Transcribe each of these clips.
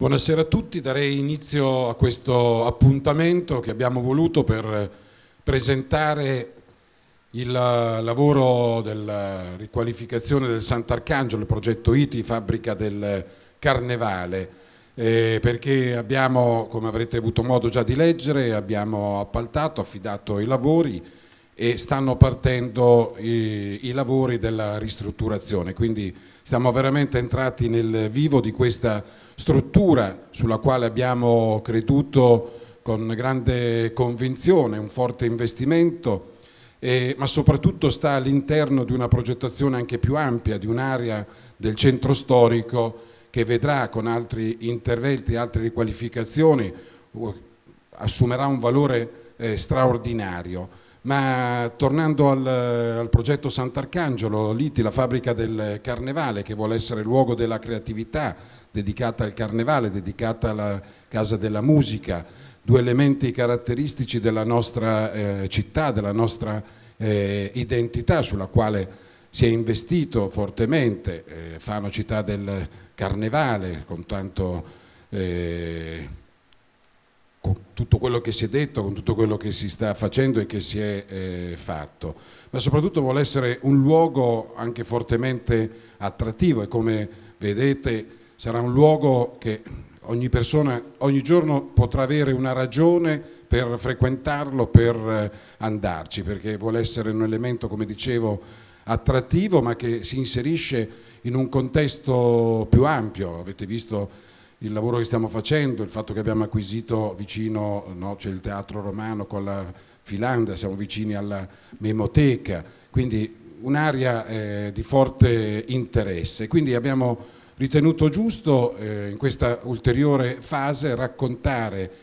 Buonasera a tutti, darei inizio a questo appuntamento che abbiamo voluto per presentare il lavoro della riqualificazione del Sant'Arcangelo, il progetto ITI, fabbrica del Carnevale, perché abbiamo, come avrete avuto modo già di leggere, abbiamo appaltato, affidato i lavori e stanno partendo i lavori della ristrutturazione, quindi siamo veramente entrati nel vivo di questa struttura sulla quale abbiamo creduto con grande convinzione, un forte investimento, ma soprattutto sta all'interno di una progettazione anche più ampia, di un'area del centro storico che vedrà con altri interventi, altre riqualificazioni, assumerà un valore straordinario. Ma tornando al progetto Sant'Arcangelo, l'ITI, la fabbrica del Carnevale, che vuole essere luogo della creatività, dedicata al Carnevale, dedicata alla Casa della Musica, due elementi caratteristici della nostra città, della nostra identità, sulla quale si è investito fortemente. Fano città del Carnevale, con tutto quello che si è detto, con tutto quello che si sta facendo e che si è fatto, ma soprattutto vuole essere un luogo anche fortemente attrattivo e, come vedete, sarà un luogo che ogni persona ogni giorno potrà avere una ragione per frequentarlo, per andarci, perché vuole essere un elemento, come dicevo, attrattivo, ma che si inserisce in un contesto più ampio. Avete visto il lavoro che stiamo facendo, il fatto che abbiamo acquisito vicino, no, c'è il Teatro Romano con la Filanda, siamo vicini alla Memoteca, quindi un'area di forte interesse. Quindi abbiamo ritenuto giusto in questa ulteriore fase raccontare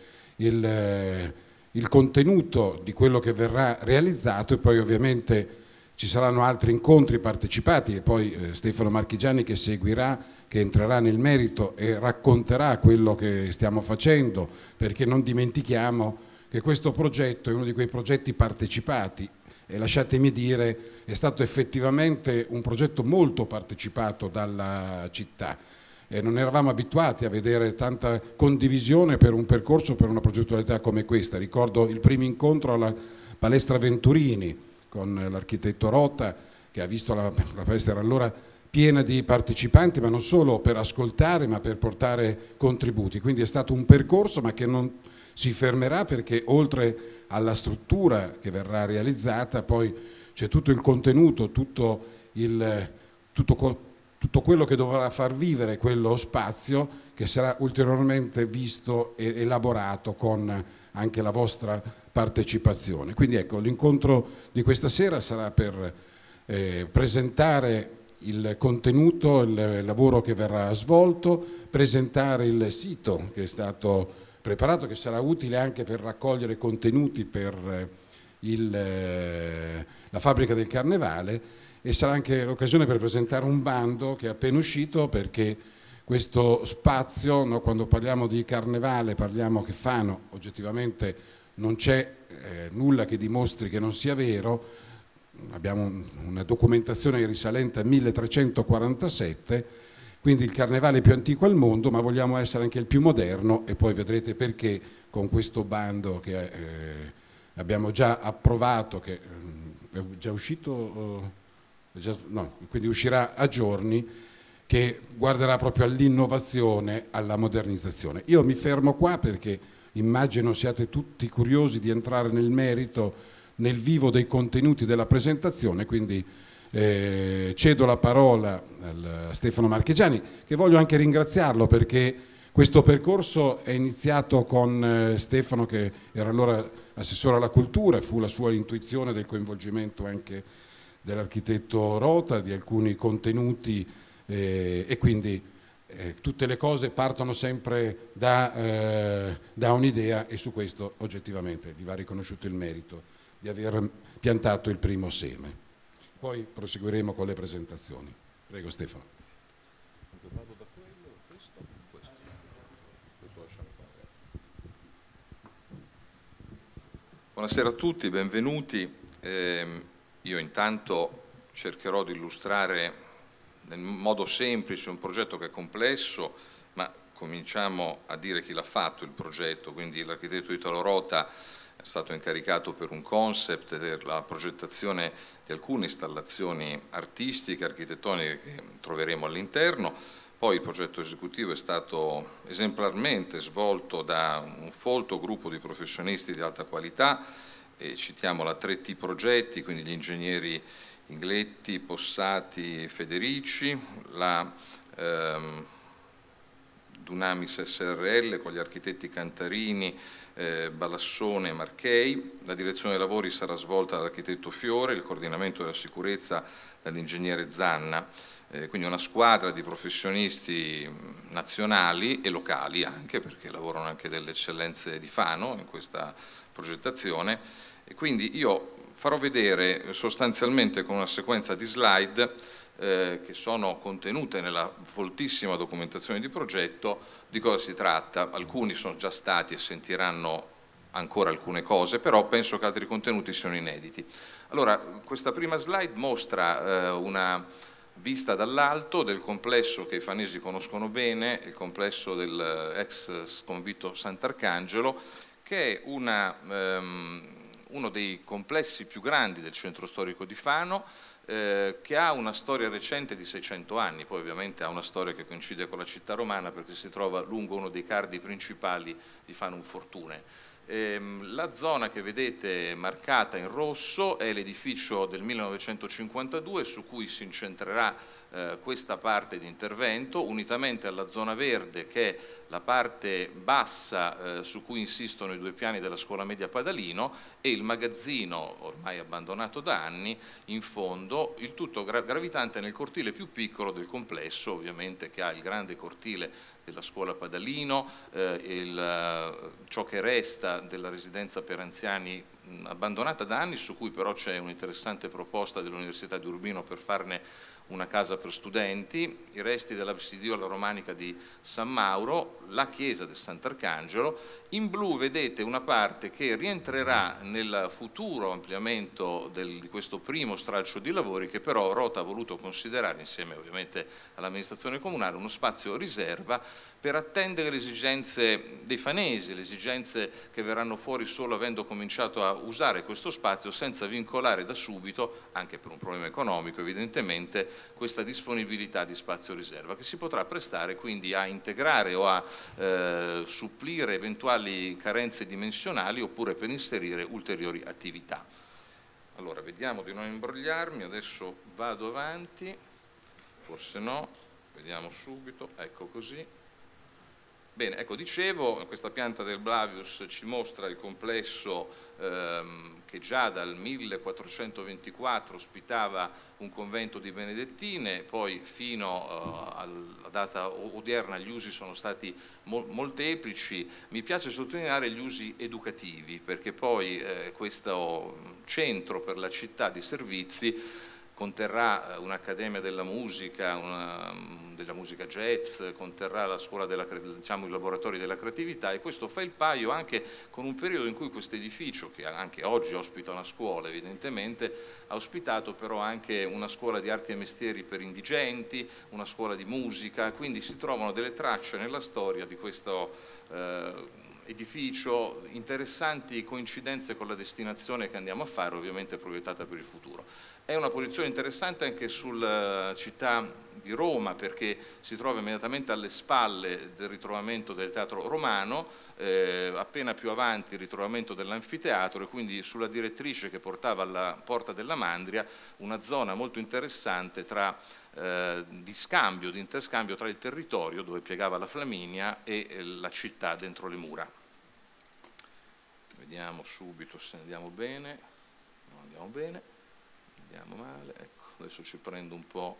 il contenuto di quello che verrà realizzato, e poi ovviamente ci saranno altri incontri partecipati e poi Stefano Marchigiani che seguirà, che entrerà nel merito e racconterà quello che stiamo facendo, perché non dimentichiamo che questo progetto è uno di quei progetti partecipati e, lasciatemi dire, è stato effettivamente un progetto molto partecipato dalla città. Non eravamo abituati a vedere tanta condivisione per un percorso, per una progettualità come questa. Ricordo il primo incontro alla Palestra Venturini con l'architetto Rota, che ha visto la palestra era allora piena di partecipanti, ma non solo per ascoltare, ma per portare contributi. Quindi è stato un percorso, ma che non si fermerà, perché oltre alla struttura che verrà realizzata, poi c'è tutto il contenuto, tutto quello che dovrà far vivere quello spazio, che sarà ulteriormente visto e elaborato con anche la vostra partecipazione. Quindi ecco, l'incontro di questa sera sarà per presentare il contenuto, il lavoro che verrà svolto, presentare il sito che è stato preparato, che sarà utile anche per raccogliere contenuti per la fabbrica del Carnevale, e sarà anche l'occasione per presentare un bando che è appena uscito, perché questo spazio, no, quando parliamo di Carnevale parliamo che Fano oggettivamente non c'è nulla che dimostri che non sia vero. Abbiamo una documentazione risalente al 1347, quindi il carnevale più antico al mondo, ma vogliamo essere anche il più moderno, e poi vedrete perché con questo bando che abbiamo già approvato, che è già uscito, no, quindi uscirà a giorni, che guarderà proprio all'innovazione, alla modernizzazione. Io mi fermo qua perché immagino siate tutti curiosi di entrare nel merito, nel vivo dei contenuti della presentazione, quindi cedo la parola a Stefano Marchigiani, che voglio anche ringraziarlo, perché questo percorso è iniziato con Stefano, che era allora assessore alla cultura, fu la sua intuizione del coinvolgimento anche dell'architetto Rota, di alcuni contenuti, e quindi tutte le cose partono sempre da un'idea, e su questo oggettivamente gli va riconosciuto il merito di aver piantato il primo seme. Poi proseguiremo con le presentazioni. Prego Stefano. Vado da quello, questo lasciamo fare. Buonasera a tutti, benvenuti. Io intanto cercherò di illustrare nel modo semplice un progetto che è complesso, ma cominciamo a dire chi l'ha fatto il progetto, quindi l'architetto Italo Rota è stato incaricato per un concept per la progettazione di alcune installazioni artistiche, architettoniche che troveremo all'interno. Poi il progetto esecutivo è stato esemplarmente svolto da un folto gruppo di professionisti di alta qualità, e citiamo la 3T Progetti, quindi gli ingegneri Ingletti, Possati e Federici, la Dunamis SRL con gli architetti Cantarini, Balassone e Marchei. La direzione dei lavori sarà svolta dall'architetto Fiore, il coordinamento della sicurezza dall'ingegnere Zanna, quindi una squadra di professionisti nazionali e locali anche, perché lavorano anche delle eccellenze di Fano in questa progettazione. E quindi io farò vedere sostanzialmente con una sequenza di slide che sono contenute nella foltissima documentazione di progetto di cosa si tratta. Alcuni sono già stati e sentiranno ancora alcune cose, però penso che altri contenuti siano inediti. Allora, questa prima slide mostra una vista dall'alto del complesso che i fanesi conoscono bene, il complesso dell'ex sconvitto Sant'Arcangelo, che è uno dei complessi più grandi del centro storico di Fano, che ha una storia recente di 600 anni, poi ovviamente ha una storia che coincide con la città romana perché si trova lungo uno dei cardi principali di Fanum Fortune. La zona che vedete marcata in rosso è l'edificio del 1952 su cui si incentrerà questa parte di intervento, unitamente alla zona verde che è la parte bassa su cui insistono i due piani della scuola media Padalino e il magazzino ormai abbandonato da anni in fondo, il tutto gravitante nel cortile più piccolo del complesso, ovviamente, che ha il grande cortile della scuola Padalino, ciò che resta della residenza per anziani abbandonata da anni, su cui però c'è un'interessante proposta dell'Università di Urbino per farne una casa per studenti, i resti dell'absidiola romanica di San Mauro, la chiesa del Sant'Arcangelo. In blu vedete una parte che rientrerà nel futuro ampliamento di questo primo stralcio di lavori, che però Rota ha voluto considerare, insieme ovviamente all'amministrazione comunale, uno spazio riserva per attendere le esigenze dei fanesi, le esigenze che verranno fuori solo avendo cominciato a usare questo spazio, senza vincolare da subito, anche per un problema economico evidentemente, questa disponibilità di spazio riserva, che si potrà prestare quindi a integrare o a supplire eventuali carenze dimensionali oppure per inserire ulteriori attività. Allora, vediamo di non imbrogliarmi, adesso vado avanti, forse no, vediamo subito, ecco così. Bene, ecco, dicevo, questa pianta del Blavius ci mostra il complesso che già dal 1424 ospitava un convento di benedettine, poi fino alla data odierna gli usi sono stati molteplici. Mi piace sottolineare gli usi educativi, perché poi questo centro per la città di servizi conterrà un'accademia della musica jazz, conterrà la scuola diciamo, i laboratori della creatività, e questo fa il paio anche con un periodo in cui questo edificio, che anche oggi ospita una scuola evidentemente, ha ospitato però anche una scuola di arti e mestieri per indigenti, una scuola di musica, quindi si trovano delle tracce nella storia di questo edificio, interessanti coincidenze con la destinazione che andiamo a fare, ovviamente proiettata per il futuro. È una posizione interessante anche sulla città di Roma, perché si trova immediatamente alle spalle del ritrovamento del Teatro Romano, appena più avanti il ritrovamento dell'anfiteatro, e quindi sulla direttrice che portava alla Porta della Mandria, una zona molto interessante di interscambio tra il territorio dove piegava la Flaminia e la città dentro le mura. Vediamo subito se andiamo bene, non andiamo bene, andiamo male, ecco, adesso ci prendo un po',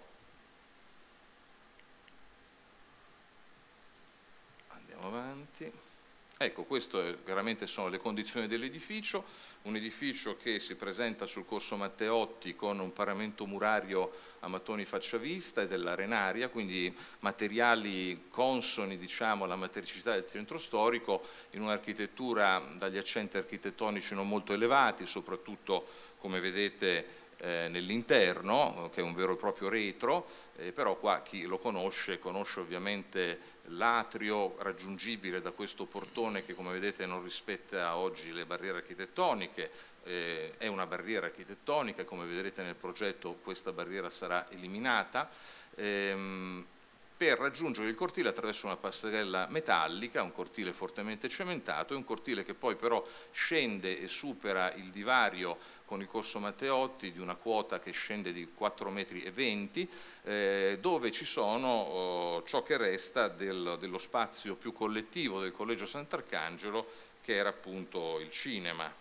andiamo avanti. Ecco, queste veramente sono le condizioni dell'edificio, un edificio che si presenta sul corso Matteotti con un paramento murario a mattoni facciavista e dell'arenaria, quindi materiali consoni, diciamo, alla matericità del centro storico, in un'architettura dagli accenti architettonici non molto elevati, soprattutto, come vedete, nell'interno, che è un vero e proprio retro, però qua chi lo conosce ovviamente l'atrio raggiungibile da questo portone che, come vedete, non rispetta oggi le barriere architettoniche, è una barriera architettonica, come vedrete nel progetto questa barriera sarà eliminata, per raggiungere il cortile attraverso una passerella metallica, un cortile fortemente cementato, e un cortile che poi però scende e supera il divario con il Corso Matteotti di una quota che scende di 4,20 m, dove ci sono ciò che resta dello spazio più collettivo del Collegio Sant'Arcangelo, che era appunto il cinema.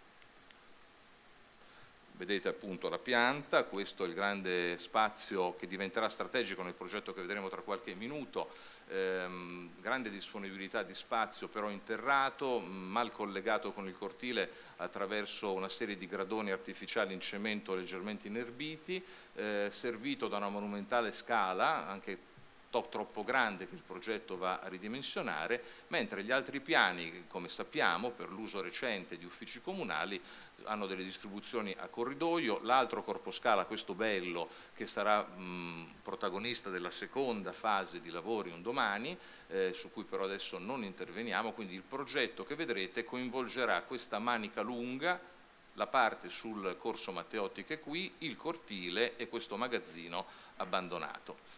Vedete appunto la pianta, questo è il grande spazio che diventerà strategico nel progetto che vedremo tra qualche minuto, grande disponibilità di spazio però interrato, mal collegato con il cortile attraverso una serie di gradoni artificiali in cemento leggermente inerbiti, servito da una monumentale scala, anche troppo grande, che il progetto va a ridimensionare, mentre gli altri piani, come sappiamo, per l'uso recente di uffici comunali, hanno delle distribuzioni a corridoio. L'altro corpo scala, questo bello, che sarà protagonista della seconda fase di lavori un domani, su cui però adesso non interveniamo, quindi il progetto che vedrete coinvolgerà questa manica lunga, la parte sul Corso Matteotti che è qui, il cortile e questo magazzino abbandonato.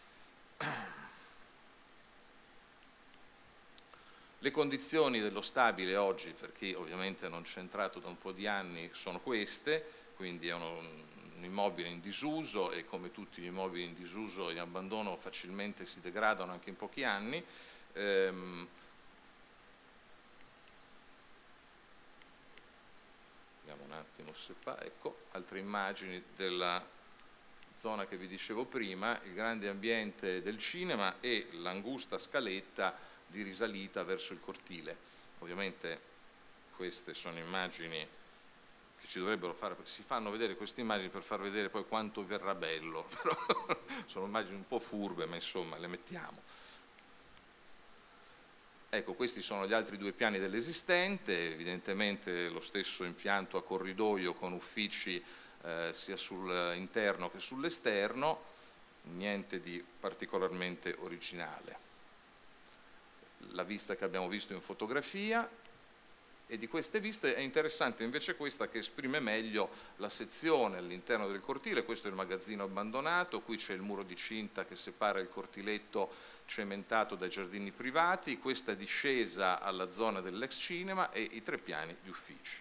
Le condizioni dello stabile oggi, per chi ovviamente non c'è entrato da un po' di anni, sono queste, quindi è un immobile in disuso e, come tutti gli immobili in disuso e in abbandono, facilmente si degradano anche in pochi anni. Vediamo un attimo se ecco, altre immagini della zona che vi dicevo prima, il grande ambiente del cinema e l'angusta scaletta di risalita verso il cortile. Ovviamente queste sono immagini che ci dovrebbero fare, si fanno vedere queste immagini per far vedere poi quanto verrà bello, però sono immagini un po' furbe, ma insomma le mettiamo. Ecco, questi sono gli altri due piani dell'esistente, evidentemente lo stesso impianto a corridoio con uffici sia sull'interno che sull'esterno, niente di particolarmente originale. La vista che abbiamo visto in fotografia, e di queste viste è interessante invece questa che esprime meglio la sezione all'interno del cortile. Questo è il magazzino abbandonato, qui c'è il muro di cinta che separa il cortiletto cementato dai giardini privati, questa discesa alla zona dell'ex cinema e i 3 piani di uffici.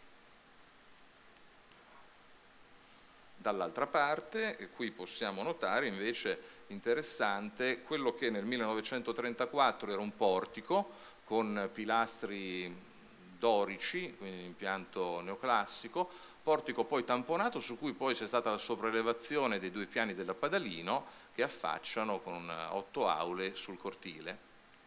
Dall'altra parte, e qui possiamo notare invece interessante quello che nel 1934 era un portico con pilastri dorici, quindi impianto neoclassico, portico poi tamponato su cui poi c'è stata la sopraelevazione dei 2 piani della Padalino che affacciano con 8 aule sul cortile.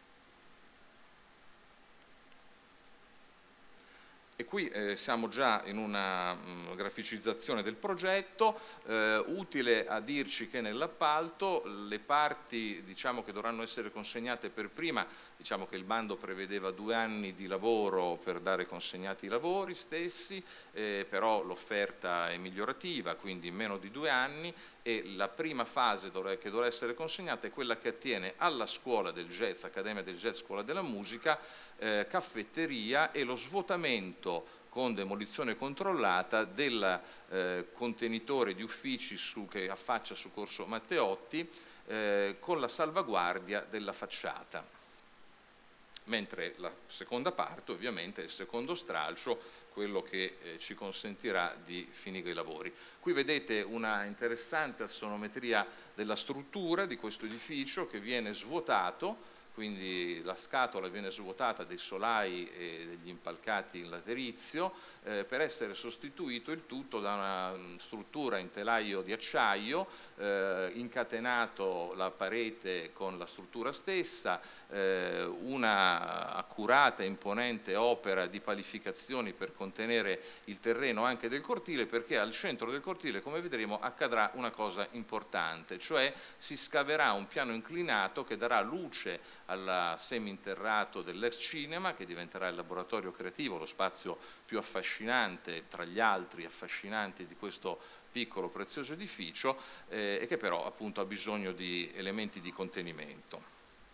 E qui siamo già in una graficizzazione del progetto, utile a dirci che nell'appalto le parti, diciamo, che dovranno essere consegnate per prima, diciamo che il bando prevedeva 2 anni di lavoro per dare consegnati i lavori stessi, però l'offerta è migliorativa, quindi in meno di 2 anni, e la prima fase che dovrà essere consegnata è quella che attiene alla scuola del jazz, Accademia del Jazz, Scuola della Musica, caffetteria e lo svuotamento con demolizione controllata del contenitore di uffici che affaccia su Corso Matteotti, con la salvaguardia della facciata. Mentre la seconda parte ovviamente è il secondo stralcio, quello che ci consentirà di finire i lavori. Qui vedete una interessante assonometria della struttura di questo edificio che viene svuotato, quindi la scatola viene svuotata dei solai e degli impalcati in laterizio per essere sostituito il tutto da una struttura in telaio di acciaio, incatenato la parete con la struttura stessa, una accurata e imponente opera di palificazioni per contenere il terreno anche del cortile, perché al centro del cortile, come vedremo, accadrà una cosa importante, cioè si scaverà un piano inclinato che darà luce al seminterrato dell'ex cinema, che diventerà il laboratorio creativo, lo spazio più affascinante tra gli altri affascinanti di questo piccolo prezioso edificio e che però appunto ha bisogno di elementi di contenimento.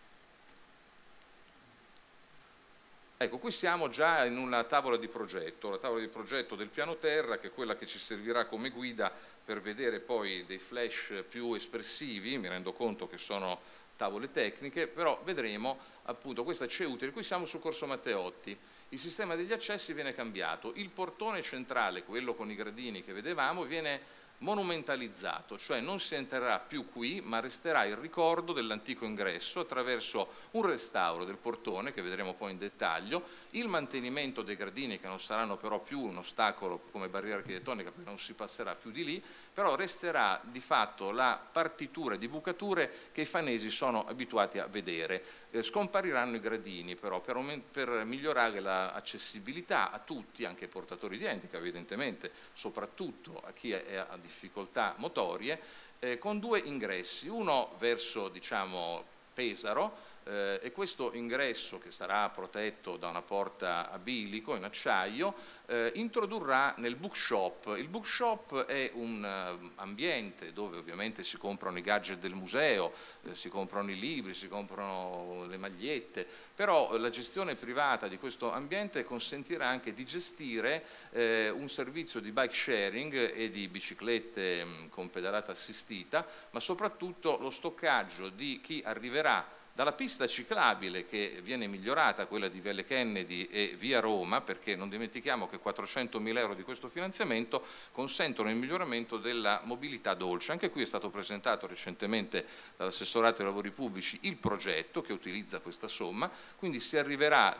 Ecco, qui siamo già in una tavola di progetto, la tavola di progetto del piano terra, che è quella che ci servirà come guida per vedere poi dei flash più espressivi. Mi rendo conto che sono tavole tecniche, però vedremo appunto, questa ci è utile. Qui siamo su Corso Matteotti, il sistema degli accessi viene cambiato, il portone centrale, quello con i gradini che vedevamo, viene monumentalizzato, cioè non si entrerà più qui, ma resterà il ricordo dell'antico ingresso attraverso un restauro del portone, che vedremo poi in dettaglio, il mantenimento dei gradini, che non saranno però più un ostacolo come barriera architettonica, perché non si passerà più di lì, però resterà di fatto la partitura di bucature che i fanesi sono abituati a vedere. Scompariranno i gradini però per migliorare l'accessibilità a tutti, anche ai portatori di handicap evidentemente, soprattutto a chi ha difficoltà motorie, con due ingressi, uno verso diciamo Pesaro, e questo ingresso, che sarà protetto da una porta a bilico in acciaio, introdurrà nel bookshop. Il bookshop è un ambiente dove ovviamente si comprano i gadget del museo, si comprano i libri, si comprano le magliette, però la gestione privata di questo ambiente consentirà anche di gestire un servizio di bike sharing e di biciclette con pedalata assistita, ma soprattutto lo stoccaggio di chi arriverà dalla pista ciclabile, che viene migliorata, quella di Viale Kennedy e via Roma, perché non dimentichiamo che 400.000 euro di questo finanziamento consentono il miglioramento della mobilità dolce. Anche qui è stato presentato recentemente dall'assessorato ai lavori pubblici il progetto che utilizza questa somma, quindi si arriverà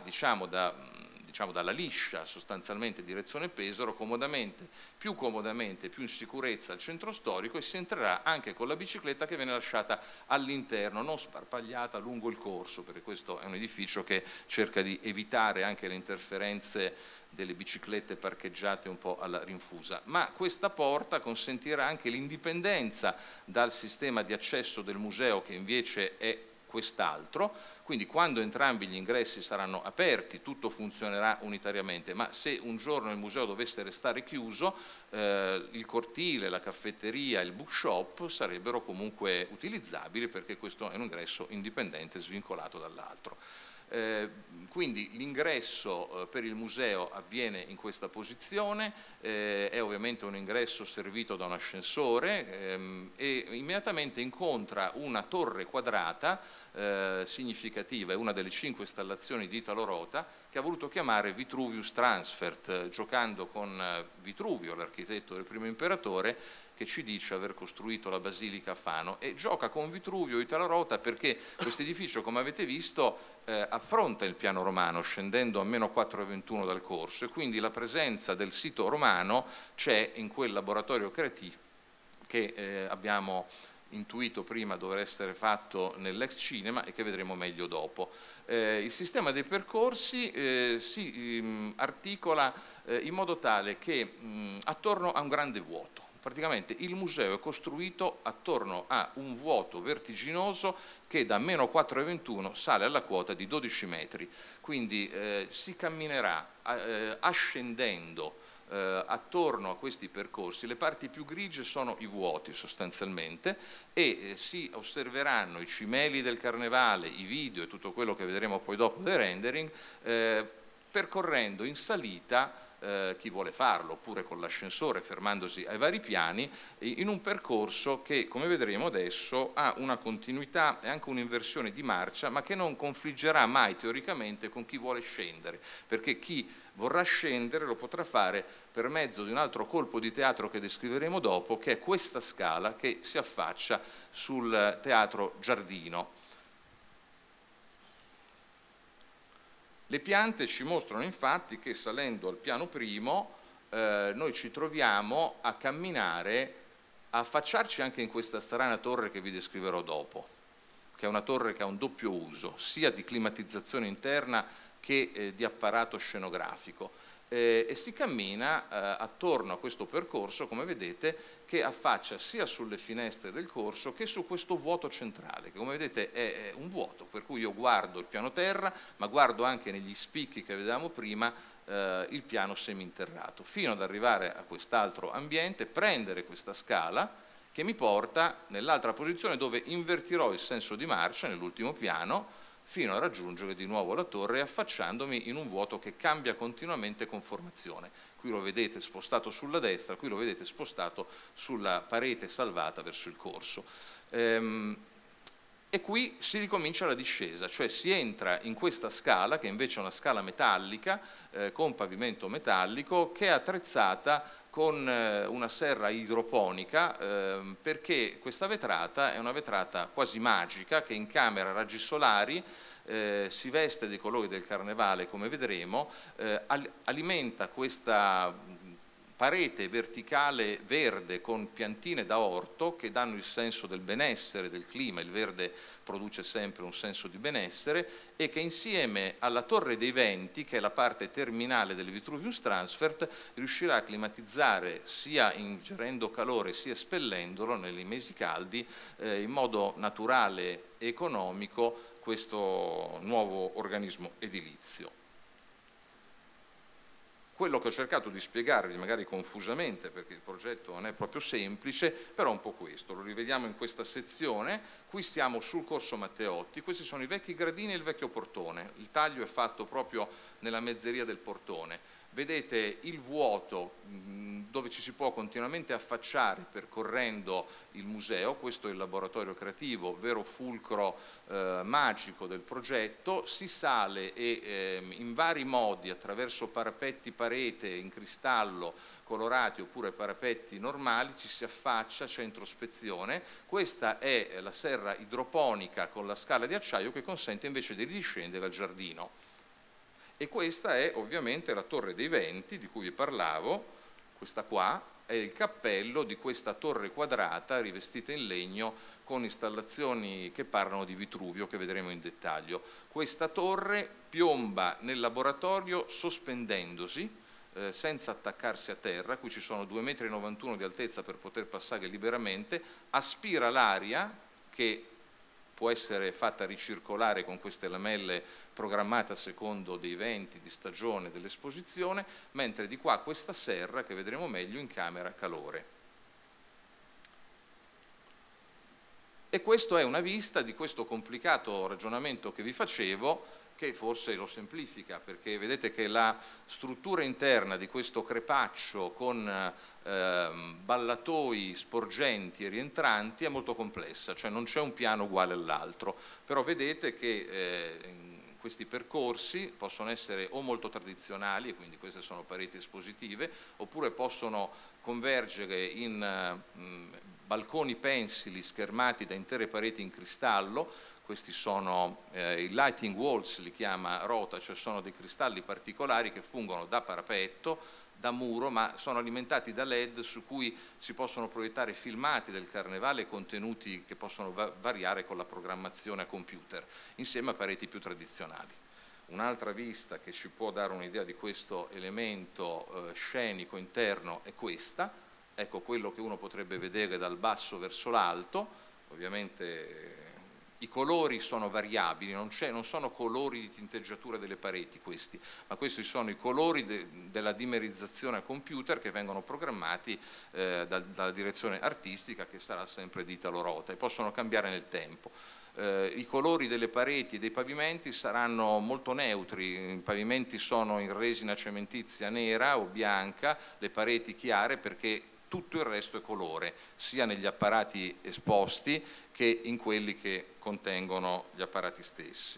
dalla Liscia, sostanzialmente direzione Pesaro, più in sicurezza al centro storico, e si entrerà anche con la bicicletta che viene lasciata all'interno, non sparpagliata lungo il corso, perché questo è un edificio che cerca di evitare anche le interferenze delle biciclette parcheggiate un po' alla rinfusa. Ma questa porta consentirà anche l'indipendenza dal sistema di accesso del museo, che invece è quest'altro, quindi quando entrambi gli ingressi saranno aperti tutto funzionerà unitariamente, ma se un giorno il museo dovesse restare chiuso, il cortile, la caffetteria, il bookshop sarebbero comunque utilizzabili, perché questo è un ingresso indipendente, svincolato dall'altro. Quindi l'ingresso per il museo avviene in questa posizione, è ovviamente un ingresso servito da un ascensore e immediatamente incontra una torre quadrata significativa, è una delle 5 installazioni di Italo Rota, che ha voluto chiamare Vitruvius Transfert, giocando con Vitruvio, l'architetto del primo imperatore, che ci dice aver costruito la Basilica a Fano, e gioca con Vitruvio Italo Rota perché questo edificio, come avete visto, affronta il piano romano scendendo a meno 4,21 dal corso, e quindi la presenza del sito romano c'è in quel laboratorio creativo che abbiamo intuito prima dover essere fatto nell'ex cinema e che vedremo meglio dopo. Il sistema dei percorsi si articola in modo tale che attorno a un grande vuoto. Praticamente il museo è costruito attorno a un vuoto vertiginoso che da meno 4,21 sale alla quota di 12 metri, quindi si camminerà ascendendo attorno a questi percorsi. Le parti più grigie sono i vuoti sostanzialmente, e si osserveranno i cimeli del carnevale, i video e tutto quello che vedremo poi dopo dei rendering, percorrendo in salita chi vuole farlo, oppure con l'ascensore fermandosi ai vari piani, in un percorso che, come vedremo adesso, ha una continuità e anche un'inversione di marcia, ma che non confliggerà mai teoricamente con chi vuole scendere, perché chi vorrà scendere lo potrà fare per mezzo di un altro colpo di teatro che descriveremo dopo, che è questa scala che si affaccia sul Teatro Giardino. Le piante ci mostrano infatti che, salendo al piano primo, noi ci troviamo a camminare, a affacciarci anche in questa strana torre che vi descriverò dopo, che è una torre che ha un doppio uso, sia di climatizzazione interna che di apparato scenografico. e si cammina attorno a questo percorso, come vedete, che affaccia sia sulle finestre del corso che su questo vuoto centrale, che come vedete è un vuoto, per cui io guardo il piano terra, ma guardo anche negli spicchi che vedevamo prima il piano seminterrato, fino ad arrivare a quest'altro ambiente, prendere questa scala che mi porta nell'altra posizione dove invertirò il senso di marcia nell'ultimo piano, fino a raggiungere di nuovo la torre, affacciandomi in un vuoto che cambia continuamente conformazione. Qui lo vedete spostato sulla destra, qui lo vedete spostato sulla parete salvata verso il corso. E qui si ricomincia la discesa, cioè si entra in questa scala, che invece è una scala metallica, con pavimento metallico, che è attrezzata con una serra idroponica, perché questa vetrata è una vetrata quasi magica che incamera raggi solari, si veste dei colori del carnevale, come vedremo, alimenta questa parete verticale verde con piantine da orto che danno il senso del benessere, del clima. Il verde produce sempre un senso di benessere, e che insieme alla Torre dei Venti, che è la parte terminale del Vitruvius Transfert, riuscirà a climatizzare sia ingerendo calore sia espellendolo nei mesi caldi in modo naturale e economico questo nuovo organismo edilizio. Quello che ho cercato di spiegarvi, magari confusamente, perché il progetto non è proprio semplice, però è un po' questo, lo rivediamo in questa sezione. Qui siamo sul corso Matteotti, questi sono i vecchi gradini e il vecchio portone, il taglio è fatto proprio nella mezzeria del portone. Vedete il vuoto dove ci si può continuamente affacciare percorrendo il museo, questo è il laboratorio creativo, vero fulcro magico del progetto. Si sale e in vari modi, attraverso parapetti parete in cristallo colorati oppure parapetti normali, ci si affaccia, c'è introspezione. Questa è la serra idroponica con la scala di acciaio che consente invece di ridiscendere al giardino. E questa è ovviamente la Torre dei Venti di cui vi parlavo. Questa qua è il cappello di questa torre quadrata rivestita in legno con installazioni che parlano di Vitruvio, che vedremo in dettaglio. Questa torre piomba nel laboratorio sospendendosi, senza attaccarsi a terra. Qui ci sono 2,91 m di altezza per poter passare liberamente, aspira l'aria che può essere fatta ricircolare con queste lamelle programmate a secondo dei venti di stagione dell'esposizione, mentre di qua questa serra, che vedremo meglio, incamera calore. E questa è una vista di questo complicato ragionamento che vi facevo, che forse lo semplifica, perché vedete che la struttura interna di questo crepaccio con ballatoi sporgenti e rientranti è molto complessa, cioè non c'è un piano uguale all'altro, però vedete che questi percorsi possono essere o molto tradizionali, e quindi queste sono pareti espositive, oppure possono convergere in balconi pensili schermati da intere pareti in cristallo. Questi sono i lighting walls, li chiama Rota, cioè sono dei cristalli particolari che fungono da parapetto, da muro, ma sono alimentati da LED su cui si possono proiettare filmati del carnevale, contenuti che possono variare con la programmazione a computer, insieme a pareti più tradizionali. Un'altra vista che ci può dare un'idea di questo elemento scenico interno è questa. Ecco quello che uno potrebbe vedere dal basso verso l'alto. Ovviamente i colori sono variabili, non sono colori di tinteggiatura delle pareti questi, ma questi sono i colori della dimerizzazione a computer che vengono programmati dalla direzione artistica, che sarà sempre di Italo Rota, e possono cambiare nel tempo. I colori delle pareti e dei pavimenti saranno molto neutri, i pavimenti sono in resina cementizia nera o bianca, le pareti chiare, perché tutto il resto è colore, sia negli apparati esposti che in quelli che contengono gli apparati stessi.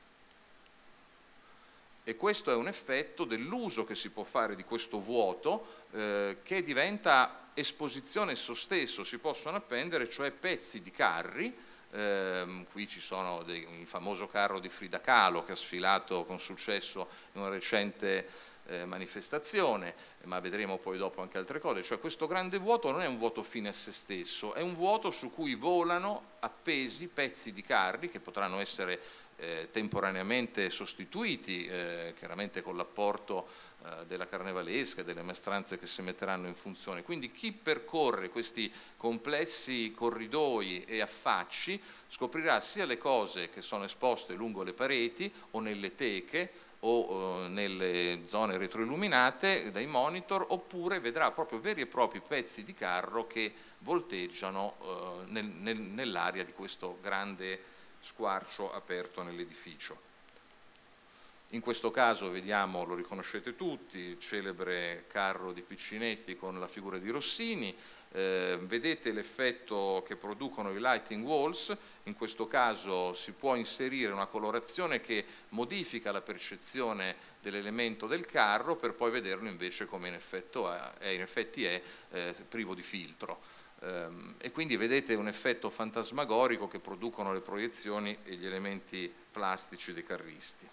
E questo è un effetto dell'uso che si può fare di questo vuoto, che diventa esposizione esso stesso. Si possono appendere cioè pezzi di carri. Qui ci sono il famoso carro di Frida Kahlo che ha sfilato con successo in una recente manifestazione, ma vedremo poi dopo anche altre cose. Cioè questo grande vuoto non è un vuoto fine a se stesso, è un vuoto su cui volano appesi pezzi di carri che potranno essere temporaneamente sostituiti, chiaramente con l'apporto della carnevalesca e delle maestranze che si metteranno in funzione. Quindi chi percorre questi complessi corridoi e affacci scoprirà sia le cose che sono esposte lungo le pareti o nelle teche o nelle zone retroilluminate dai monitor, oppure vedrà proprio veri e propri pezzi di carro che volteggiano nell'aria di questo grande squarcio aperto nell'edificio. In questo caso vediamo, lo riconoscete tutti, il celebre carro di Piccinetti con la figura di Rossini. Vedete l'effetto che producono i lighting walls. In questo caso si può inserire una colorazione che modifica la percezione dell'elemento del carro, per poi vederlo invece come in effetti è privo di filtro. E quindi vedete un effetto fantasmagorico che producono le proiezioni e gli elementi plastici dei carristi.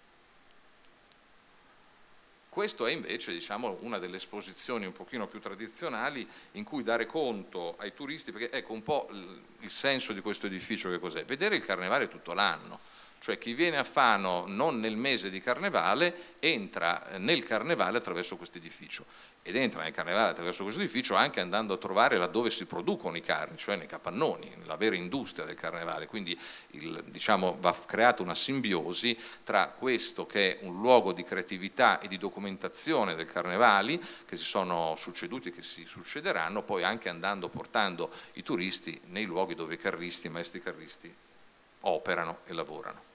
Questo è invece, diciamo, una delle esposizioni un pochino più tradizionali in cui dare conto ai turisti, perché ecco un po' il senso di questo edificio che cos'è? Vedere il carnevale tutto l'anno. Cioè chi viene a Fano non nel mese di carnevale entra nel carnevale attraverso questo edificio, ed entra nel carnevale attraverso questo edificio anche andando a trovare laddove si producono i carri, cioè nei capannoni, nella vera industria del carnevale. Quindi diciamo, va creata una simbiosi tra questo che è un luogo di creatività e di documentazione del carnevali che si sono succeduti e che si succederanno, poi anche portando i turisti nei luoghi dove i maestri carristi operano e lavorano.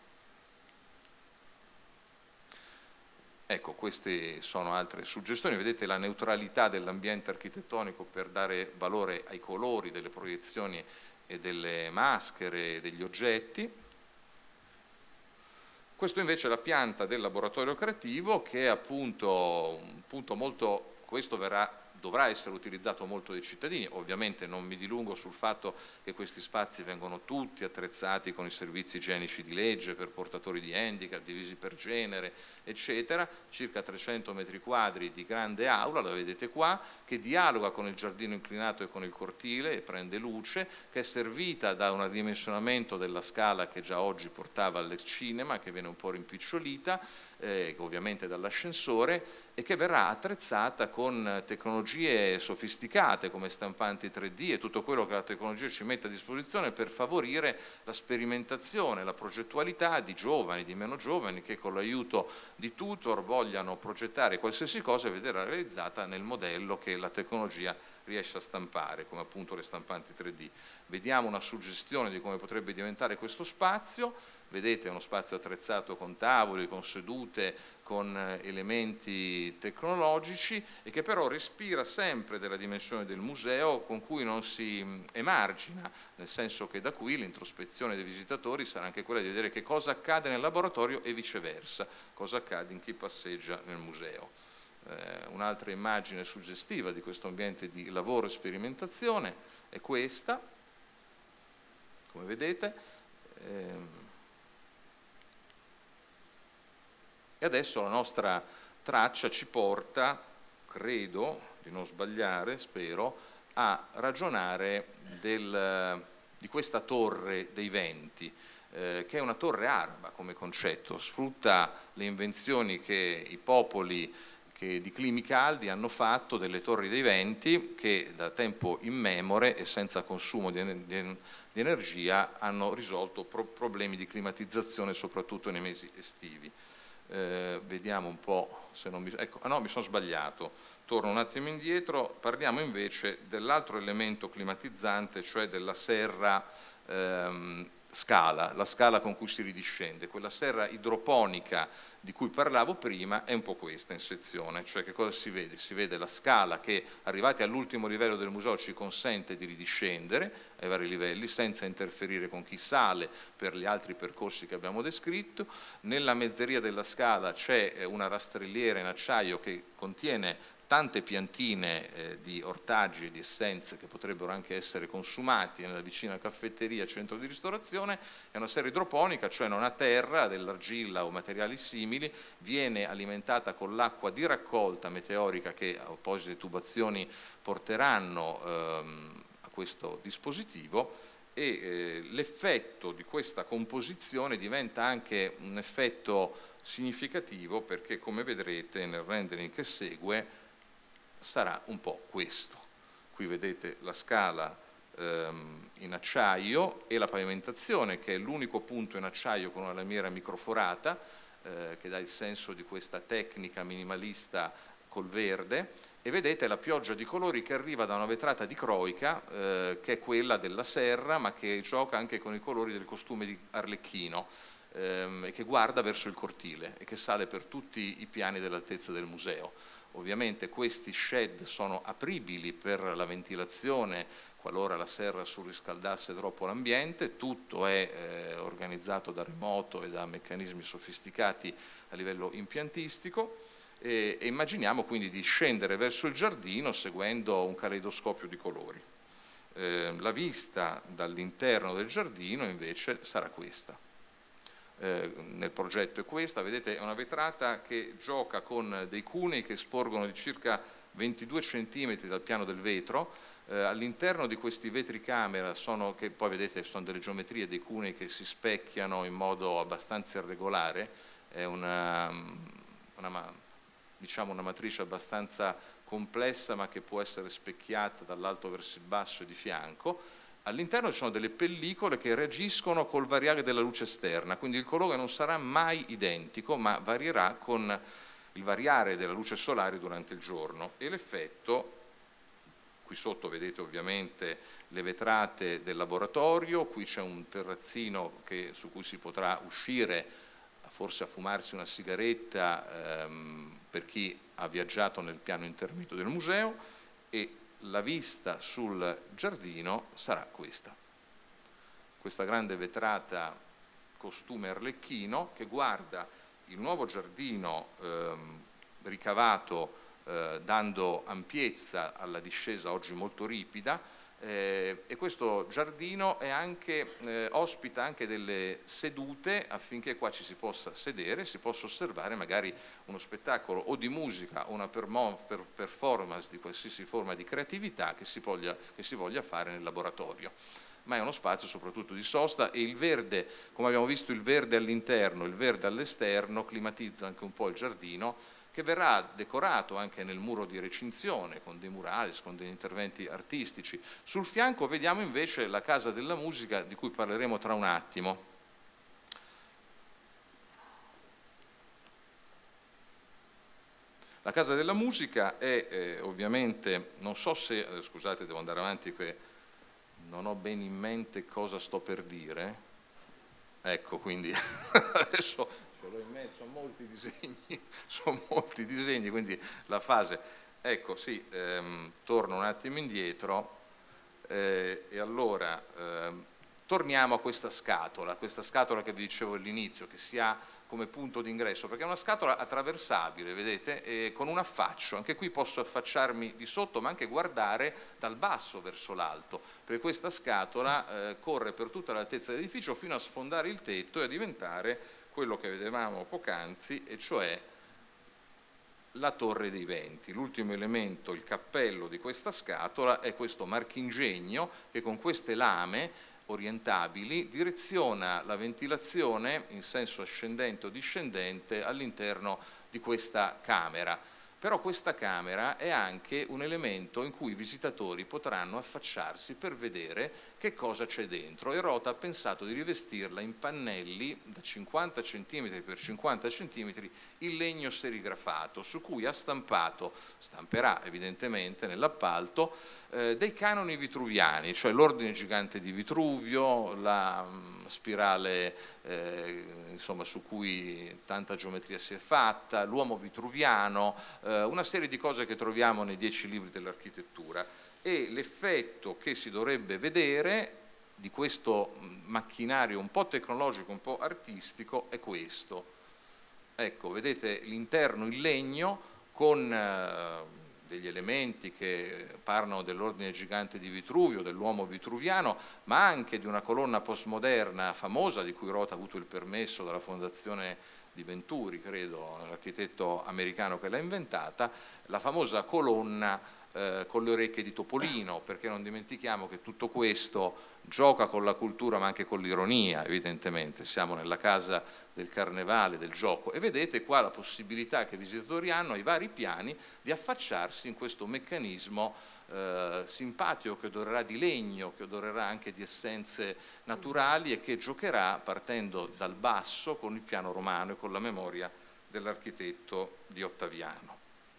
Ecco, queste sono altre suggestioni. Vedete la neutralità dell'ambiente architettonico per dare valore ai colori delle proiezioni e delle maschere e degli oggetti. Questo invece è la pianta del laboratorio creativo, che è appunto un punto molto, questo dovrà essere utilizzato molto dai cittadini. Ovviamente non mi dilungo sul fatto che questi spazi vengono tutti attrezzati con i servizi igienici di legge per portatori di handicap, divisi per genere, eccetera. Circa 300 metri quadri di grande aula, la vedete qua, che dialoga con il giardino inclinato e con il cortile e prende luce, che è servita da un ridimensionamento della scala che già oggi portava al cinema, che viene un po' rimpicciolita, ovviamente dall'ascensore, e che verrà attrezzata con tecnologie sofisticate come stampanti 3D e tutto quello che la tecnologia ci mette a disposizione per favorire la sperimentazione, la progettualità di giovani, di meno giovani, che con l'aiuto di tutor vogliano progettare qualsiasi cosa e vederla realizzata nel modello che la tecnologia riesce a stampare, come appunto le stampanti 3D. Vediamo una suggestione di come potrebbe diventare questo spazio. Vedete uno spazio attrezzato con tavoli, con sedute, con elementi tecnologici, e che però respira sempre della dimensione del museo, con cui non si emargina, nel senso che da qui l'introspezione dei visitatori sarà anche quella di vedere che cosa accade nel laboratorio e viceversa, cosa accade in chi passeggia nel museo. Un'altra immagine suggestiva di questo ambiente di lavoro e sperimentazione è questa, come vedete. E adesso la nostra traccia ci porta, credo di non sbagliare, spero, a ragionare di questa torre dei venti, che è una torre araba come concetto, sfrutta le invenzioni che i popoli di climi caldi hanno fatto delle torri dei venti, che da tempo immemore e senza consumo di energia hanno risolto problemi di climatizzazione soprattutto nei mesi estivi. Vediamo un po' se non mi... Ecco, no, mi sono sbagliato, torno un attimo indietro, parliamo invece dell'altro elemento climatizzante, cioè della serra scala, la scala con cui si ridiscende. Quella serra idroponica di cui parlavo prima è un po' questa in sezione, cioè che cosa si vede? Si vede la scala che, arrivati all'ultimo livello del museo, ci consente di ridiscendere ai vari livelli senza interferire con chi sale per gli altri percorsi che abbiamo descritto. Nella mezzeria della scala c'è una rastrelliera in acciaio che contiene tante piantine di ortaggi e di essenze che potrebbero anche essere consumati nella vicina caffetteria, centro di ristorazione. È una serra idroponica, cioè non ha terra, dell'argilla o materiali simili, viene alimentata con l'acqua di raccolta meteorica che apposite tubazioni porteranno a questo dispositivo, e l'effetto di questa composizione diventa anche un effetto significativo, perché come vedrete nel rendering che segue sarà un po' questo. Qui vedete la scala in acciaio e la pavimentazione, che è l'unico punto in acciaio con una lamiera microforata, che dà il senso di questa tecnica minimalista col verde, e vedete la pioggia di colori che arriva da una vetrata di croica, che è quella della serra, ma che gioca anche con i colori del costume di Arlecchino, e che guarda verso il cortile e che sale per tutti i piani dell'altezza del museo. Ovviamente questi shed sono apribili per la ventilazione qualora la serra surriscaldasse troppo l'ambiente, tutto è organizzato da remoto e da meccanismi sofisticati a livello impiantistico, e immaginiamo quindi di scendere verso il giardino seguendo un caleidoscopio di colori. La vista dall'interno del giardino invece sarà questa. Nel progetto è questa, vedete, è una vetrata che gioca con dei cunei che sporgono di circa 22 cm dal piano del vetro. All'interno di questi vetri camera che poi vedete sono delle geometrie, dei cunei che si specchiano in modo abbastanza irregolare, è diciamo una matrice abbastanza complessa, ma che può essere specchiata dall'alto verso il basso e di fianco. All'interno ci sono delle pellicole che reagiscono col variare della luce esterna, quindi il colore non sarà mai identico, ma varierà con il variare della luce solare durante il giorno, e l'effetto, qui sotto vedete ovviamente le vetrate del laboratorio, qui c'è un terrazzino su cui si potrà uscire forse a fumarsi una sigaretta per chi ha viaggiato nel piano intermedio del museo, e la vista sul giardino sarà questa grande vetrata costume Arlecchino che guarda il nuovo giardino ricavato dando ampiezza alla discesa oggi molto ripida, e questo giardino ospita anche delle sedute affinché qua ci si possa sedere, si possa osservare magari uno spettacolo o di musica o una performance di qualsiasi forma di creatività che si voglia fare nel laboratorio. Ma è uno spazio soprattutto di sosta, e il verde, come abbiamo visto, il verde all'interno, il verde all'esterno, climatizza anche un po' il giardino, che verrà decorato anche nel muro di recinzione con dei murales, con degli interventi artistici. Sul fianco vediamo invece la Casa della Musica, di cui parleremo tra un attimo. La Casa della Musica è ovviamente, non so se, scusate devo andare avanti, non ho bene in mente cosa sto per dire, ecco, quindi adesso ce l'ho in mezzo, sono molti disegni, quindi la fase, ecco sì, torno un attimo indietro, e allora torniamo a questa scatola che vi dicevo all'inizio, che si ha come punto d'ingresso, perché è una scatola attraversabile, vedete, con un affaccio. Anche qui posso affacciarmi di sotto, ma anche guardare dal basso verso l'alto, perché questa scatola corre per tutta l'altezza dell'edificio fino a sfondare il tetto e a diventare quello che vedevamo poc'anzi, e cioè la torre dei venti. L'ultimo elemento, il cappello di questa scatola, è questo marchingegno che con queste lame orientabili direziona la ventilazione in senso ascendente o discendente all'interno di questa camera. Però questa camera è anche un elemento in cui i visitatori potranno affacciarsi per vedere che cosa c'è dentro, e Rota ha pensato di rivestirla in pannelli da 50 cm per 50 cm in legno serigrafato, su cui ha stamperà evidentemente nell'appalto dei canoni vitruviani, cioè l'ordine gigante di Vitruvio, la spirale insomma, su cui tanta geometria si è fatta, l'uomo vitruviano, una serie di cose che troviamo nei 10 libri dell'architettura. E l'effetto che si dovrebbe vedere di questo macchinario un po' tecnologico, un po' artistico, è questo. Ecco, vedete l'interno in legno con degli elementi che parlano dell'ordine gigante di Vitruvio, dell'uomo vitruviano, ma anche di una colonna postmoderna famosa, di cui Rota ha avuto il permesso dalla fondazione di Venturi, credo, l'architetto americano che l'ha inventata, la famosa colonna con le orecchie di Topolino, perché non dimentichiamo che tutto questo gioca con la cultura ma anche con l'ironia, evidentemente, siamo nella casa del carnevale, del gioco, e vedete qua la possibilità che i visitatori hanno ai vari piani di affacciarsi in questo meccanismo simpatico che odorerà di legno, che odorerà anche di essenze naturali e che giocherà partendo dal basso con il piano romano e con la memoria dell'architetto di Ottaviano.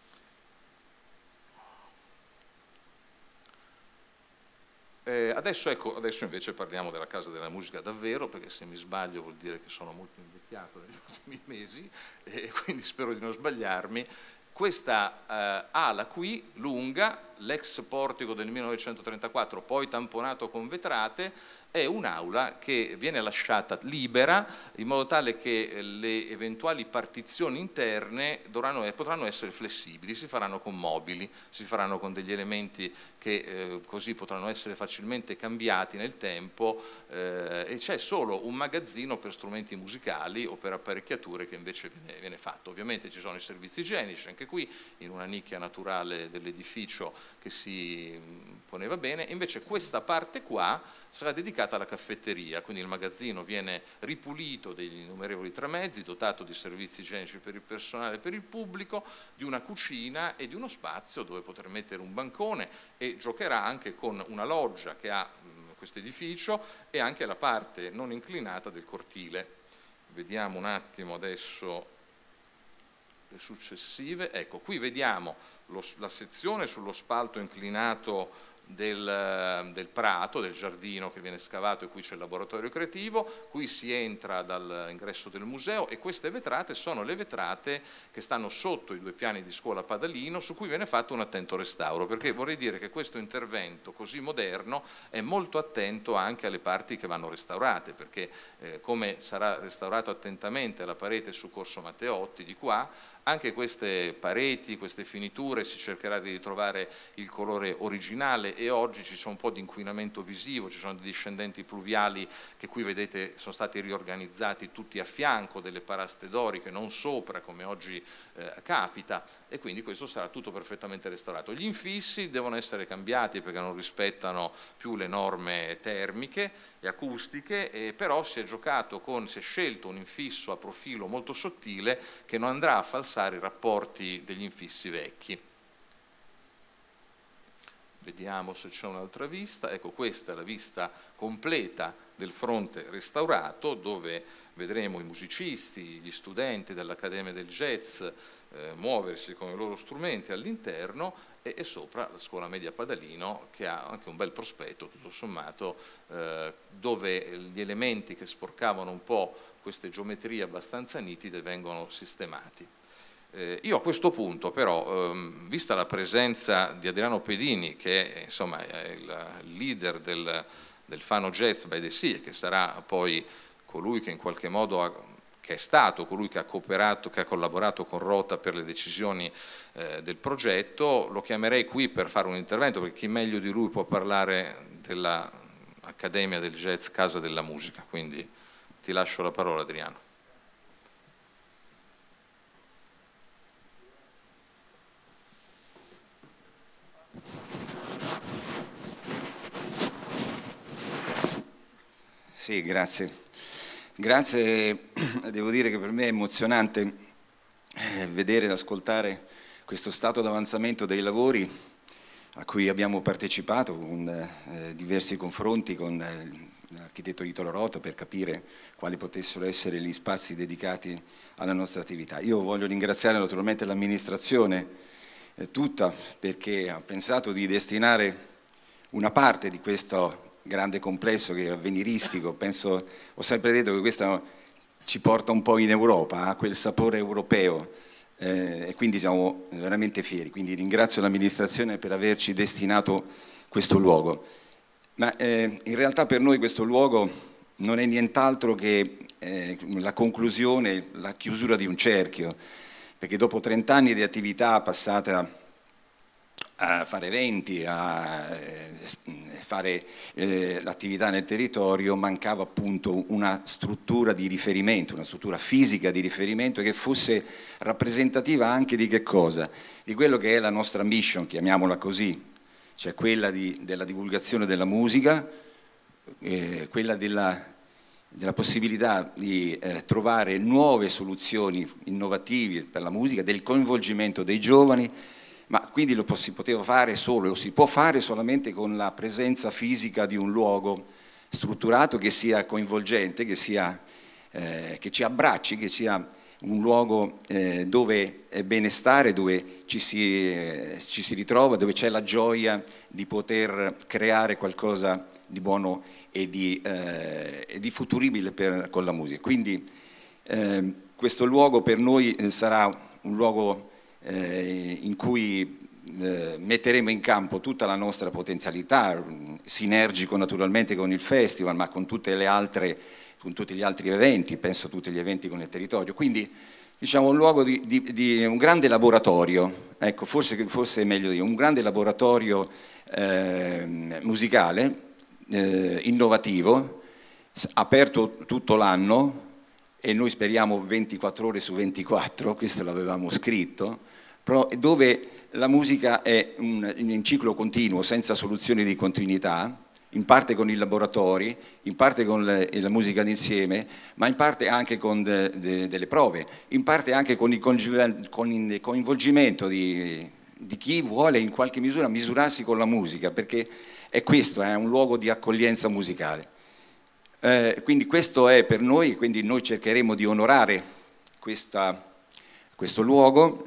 Adesso invece parliamo della Casa della Musica davvero, perché se mi sbaglio vuol dire che sono molto invecchiato negli ultimi mesi e quindi spero di non sbagliarmi. Questa ala qui, lunga, l'ex portico del 1934, poi tamponato con vetrate, è un'aula che viene lasciata libera in modo tale che le eventuali partizioni interne potranno essere flessibili, si faranno con mobili, si faranno con degli elementi che così potranno essere facilmente cambiati nel tempo e c'è solo un magazzino per strumenti musicali o per apparecchiature che invece viene fatto. Ovviamente ci sono i servizi igienici, anche qui in una nicchia naturale dell'edificio che si poneva bene, invece questa parte qua sarà dedicata alla caffetteria, quindi il magazzino viene ripulito degli innumerevoli tramezzi, dotato di servizi igienici per il personale e per il pubblico, di una cucina e di uno spazio dove poter mettere un bancone, e giocherà anche con una loggia che ha questo edificio e anche la parte non inclinata del cortile. Vediamo un attimo adesso le successive. Ecco, qui vediamo la sezione sullo spalto inclinato del prato, del giardino che viene scavato, e qui c'è il laboratorio creativo. Qui si entra dall'ingresso del museo e queste vetrate sono le vetrate che stanno sotto i due piani di scuola Padalino, su cui viene fatto un attento restauro, perché vorrei dire che questo intervento così moderno è molto attento anche alle parti che vanno restaurate, perché come sarà restaurato attentamente la parete su Corso Matteotti di qua, anche queste pareti, queste finiture si cercherà di ritrovare il colore originale, e oggi ci sono un po' di inquinamento visivo, ci sono dei discendenti pluviali che qui vedete sono stati riorganizzati tutti a fianco delle paraste doriche, non sopra come oggi capita, e quindi questo sarà tutto perfettamente restaurato. Gli infissi devono essere cambiati perché non rispettano più le norme termiche e acustiche, però si è scelto un infisso a profilo molto sottile che non andrà a falsare i rapporti degli infissi vecchi. Vediamo se c'è un'altra vista. Ecco, questa è la vista completa del fronte restaurato, dove vedremo i musicisti, gli studenti dell'Accademia del Jazz muoversi con i loro strumenti all'interno, e sopra la Scuola Media Padalino, che ha anche un bel prospetto tutto sommato, dove gli elementi che sporcavano un po' queste geometrie abbastanza nitide vengono sistemati. Io a questo punto però, vista la presenza di Adriano Pedini, che insomma è il leader del Fano Jazz by the Sea, e che sarà poi colui che in qualche modo che è stato colui che ha cooperato, che ha collaborato con Rota per le decisioni del progetto, lo chiamerei qui per fare un intervento, perché chi meglio di lui può parlare dell'Accademia del Jazz Casa della Musica, quindi ti lascio la parola, Adriano. Sì, grazie. Grazie, devo dire che per me è emozionante vedere ed ascoltare questo stato d'avanzamento dei lavori a cui abbiamo partecipato con diversi confronti con l'architetto Italo Rota per capire quali potessero essere gli spazi dedicati alla nostra attività. Io voglio ringraziare naturalmente l'amministrazione tutta, perché ha pensato di destinare una parte di questo grande complesso che è avveniristico. Ho sempre detto che questo ci porta un po' in Europa, ha quel sapore europeo, e quindi siamo veramente fieri. Quindi ringrazio l'amministrazione per averci destinato questo luogo. Ma in realtà per noi questo luogo non è nient'altro che la conclusione, la chiusura di un cerchio, perché dopo 30 anni di attività passata a fare eventi, a fare l'attività nel territorio, mancava appunto una struttura di riferimento, una struttura fisica di riferimento che fosse rappresentativa anche di che cosa? Di quello che è la nostra mission, chiamiamola così, cioè quella della divulgazione della musica, quella della possibilità di trovare nuove soluzioni innovative per la musica, del coinvolgimento dei giovani, ma quindi lo si poteva fare solo, lo si può fare solamente con la presenza fisica di un luogo strutturato che sia coinvolgente, che ci abbracci, che sia un luogo dove è bene stare, dove ci si ritrova, dove c'è la gioia di poter creare qualcosa di buono e di futuribile con la musica. Quindi questo luogo per noi sarà un luogo in cui metteremo in campo tutta la nostra potenzialità, sinergico naturalmente con il festival, ma con tutti gli altri eventi, penso a tutti gli eventi con il territorio. Quindi diciamo un luogo di un grande laboratorio, ecco, forse è meglio dire, un grande laboratorio musicale, innovativo, aperto tutto l'anno, e noi speriamo 24 ore su 24, questo l'avevamo scritto, dove la musica è un ciclo continuo, senza soluzioni di continuità, in parte con i laboratori, in parte con la musica d'insieme, ma in parte anche con delle prove, in parte anche con il coinvolgimento di chi vuole in qualche misura misurarsi con la musica, perché è questo, è un luogo di accoglienza musicale. Quindi questo è per noi, quindi noi cercheremo di onorare questo luogo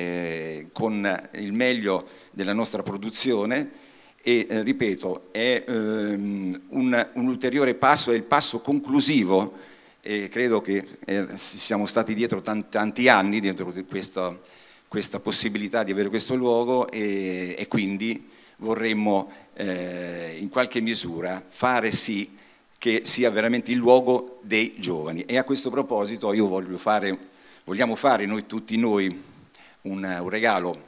con il meglio della nostra produzione e ripeto, è un ulteriore passo, è il passo conclusivo, e credo che siamo stati dietro tanti anni, dietro questa possibilità di avere questo luogo e quindi vorremmo in qualche misura fare sì che sia veramente il luogo dei giovani. E a questo proposito io vogliamo fare tutti noi un regalo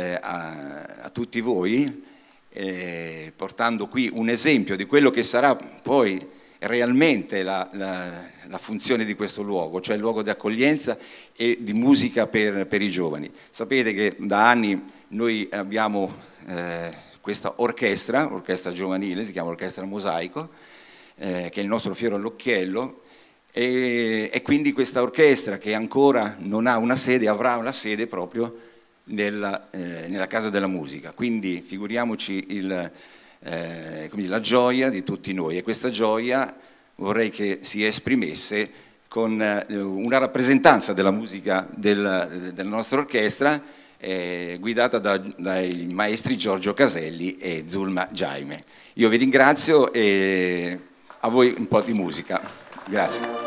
a tutti voi, portando qui un esempio di quello che sarà poi realmente la funzione di questo luogo, cioè il luogo di accoglienza e di musica per i giovani. Sapete che da anni noi abbiamo questa orchestra giovanile, si chiama Orchestra Mosaico, che è il nostro fiore all'occhiello, e quindi questa orchestra, che ancora non ha una sede, avrà una sede proprio nella Casa della Musica. Quindi figuriamoci la gioia di tutti noi, e questa gioia vorrei che si esprimesse con una rappresentanza della musica della nostra orchestra, guidata dai maestri Giorgio Caselli e Zulma Jaime. Io vi ringrazio e a voi un po' di musica. Grazie.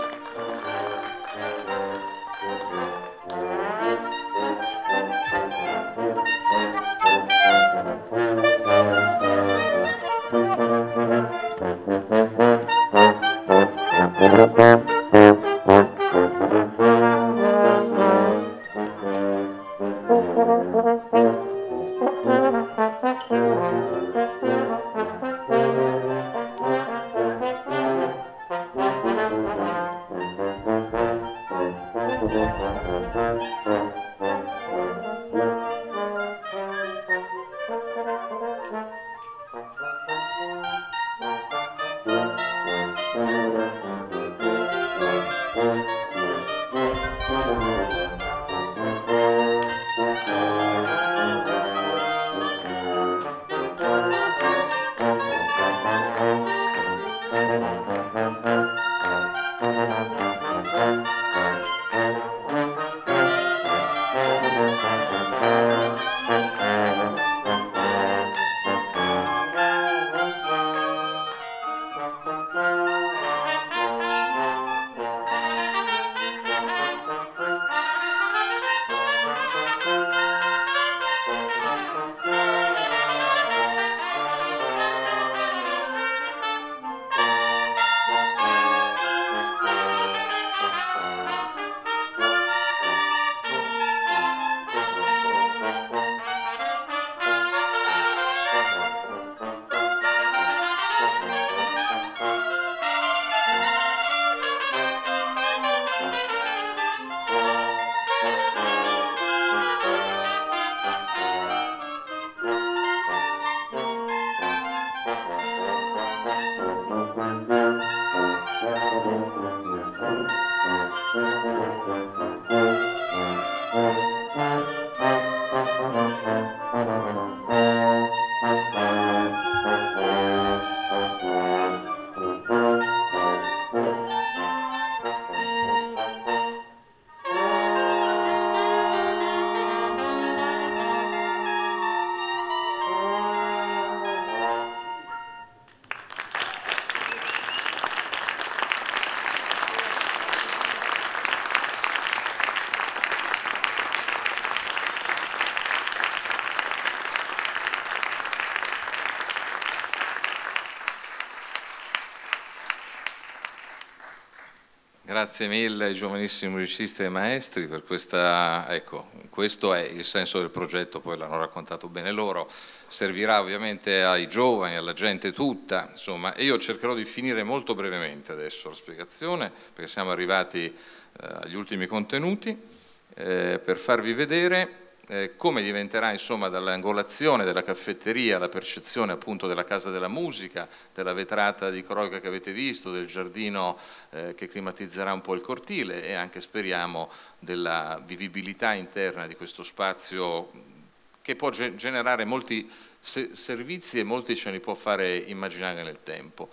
Grazie mille ai giovanissimi musicisti e maestri per questa, ecco, questo è il senso del progetto, poi l'hanno raccontato bene loro, servirà ovviamente ai giovani, alla gente tutta, insomma, e io cercherò di finire molto brevemente adesso la spiegazione, perché siamo arrivati agli ultimi contenuti, per farvi vedere come diventerà, insomma, dall'angolazione della caffetteria la percezione appunto della Casa della Musica, della vetrata di croica che avete visto, del giardino che climatizzerà un po' il cortile e anche, speriamo, della vivibilità interna di questo spazio che può generare molti servizi e molti ce li può fare immaginare nel tempo.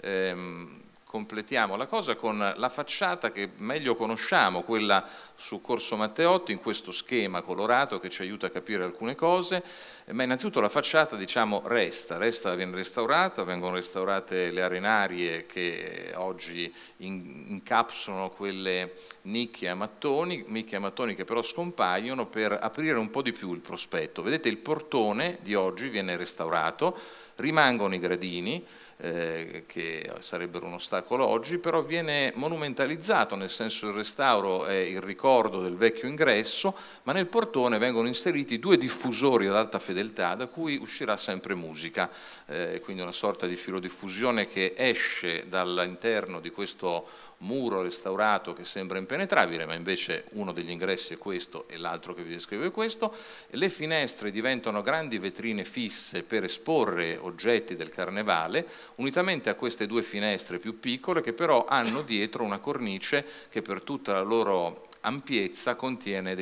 Completiamo la cosa con la facciata che meglio conosciamo, quella su Corso Matteotti, in questo schema colorato che ci aiuta a capire alcune cose, ma innanzitutto la facciata, diciamo, viene restaurata, vengono restaurate le arenarie che oggi incapsulano quelle nicchie a mattoni che però scompaiono per aprire un po' di più il prospetto. Vedete, il portone di oggi viene restaurato, rimangono i gradini, che sarebbero un ostacolo oggi, però viene monumentalizzato, nel senso il restauro è il ricordo del vecchio ingresso, ma nel portone vengono inseriti 2 diffusori ad alta fedeltà da cui uscirà sempre musica, quindi una sorta di filodiffusione che esce dall'interno di questo muro restaurato che sembra impenetrabile, ma invece uno degli ingressi è questo e l'altro che vi descrivo è questo. Le finestre diventano grandi vetrine fisse per esporre oggetti del carnevale, unitamente a queste 2 finestre più piccole che però hanno dietro una cornice che per tutta la loro ampiezza contiene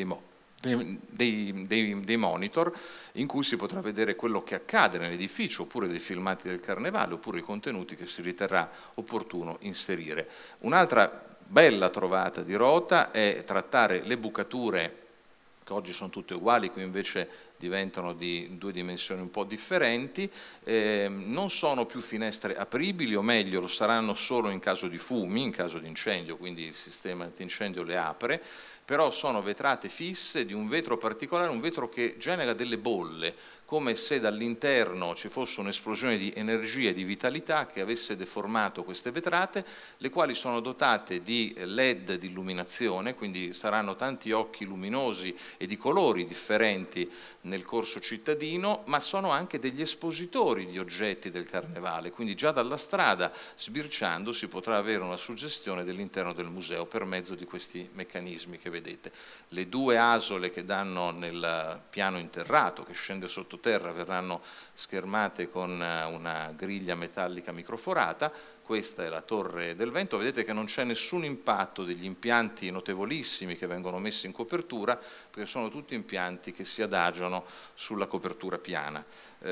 dei monitor in cui si potrà vedere quello che accade nell'edificio, oppure dei filmati del carnevale, oppure i contenuti che si riterrà opportuno inserire. Un'altra bella trovata di Rota è trattare le bucature, che oggi sono tutte uguali, qui invece diventano di 2 dimensioni un po' differenti, non sono più finestre apribili, o meglio lo saranno solo in caso di fumi, in caso di incendio, quindi il sistema antincendio le apre, però sono vetrate fisse di un vetro particolare, un vetro che genera delle bolle, come se dall'interno ci fosse un'esplosione di energia e di vitalità che avesse deformato queste vetrate, le quali sono dotate di LED di illuminazione, quindi saranno tanti occhi luminosi e di colori differenti nel corso cittadino, ma sono anche degli espositori di oggetti del carnevale, quindi già dalla strada, sbirciando, si potrà avere una suggestione dell'interno del museo per mezzo di questi meccanismi che vedete. Le 2 asole che danno nel piano interrato, che scende sottoterra, verranno schermate con una griglia metallica microforata. Questa è la Torre del Vento, vedete che non c'è nessun impatto degli impianti notevolissimi che vengono messi in copertura, perché sono tutti impianti che si adagiano sulla copertura piana.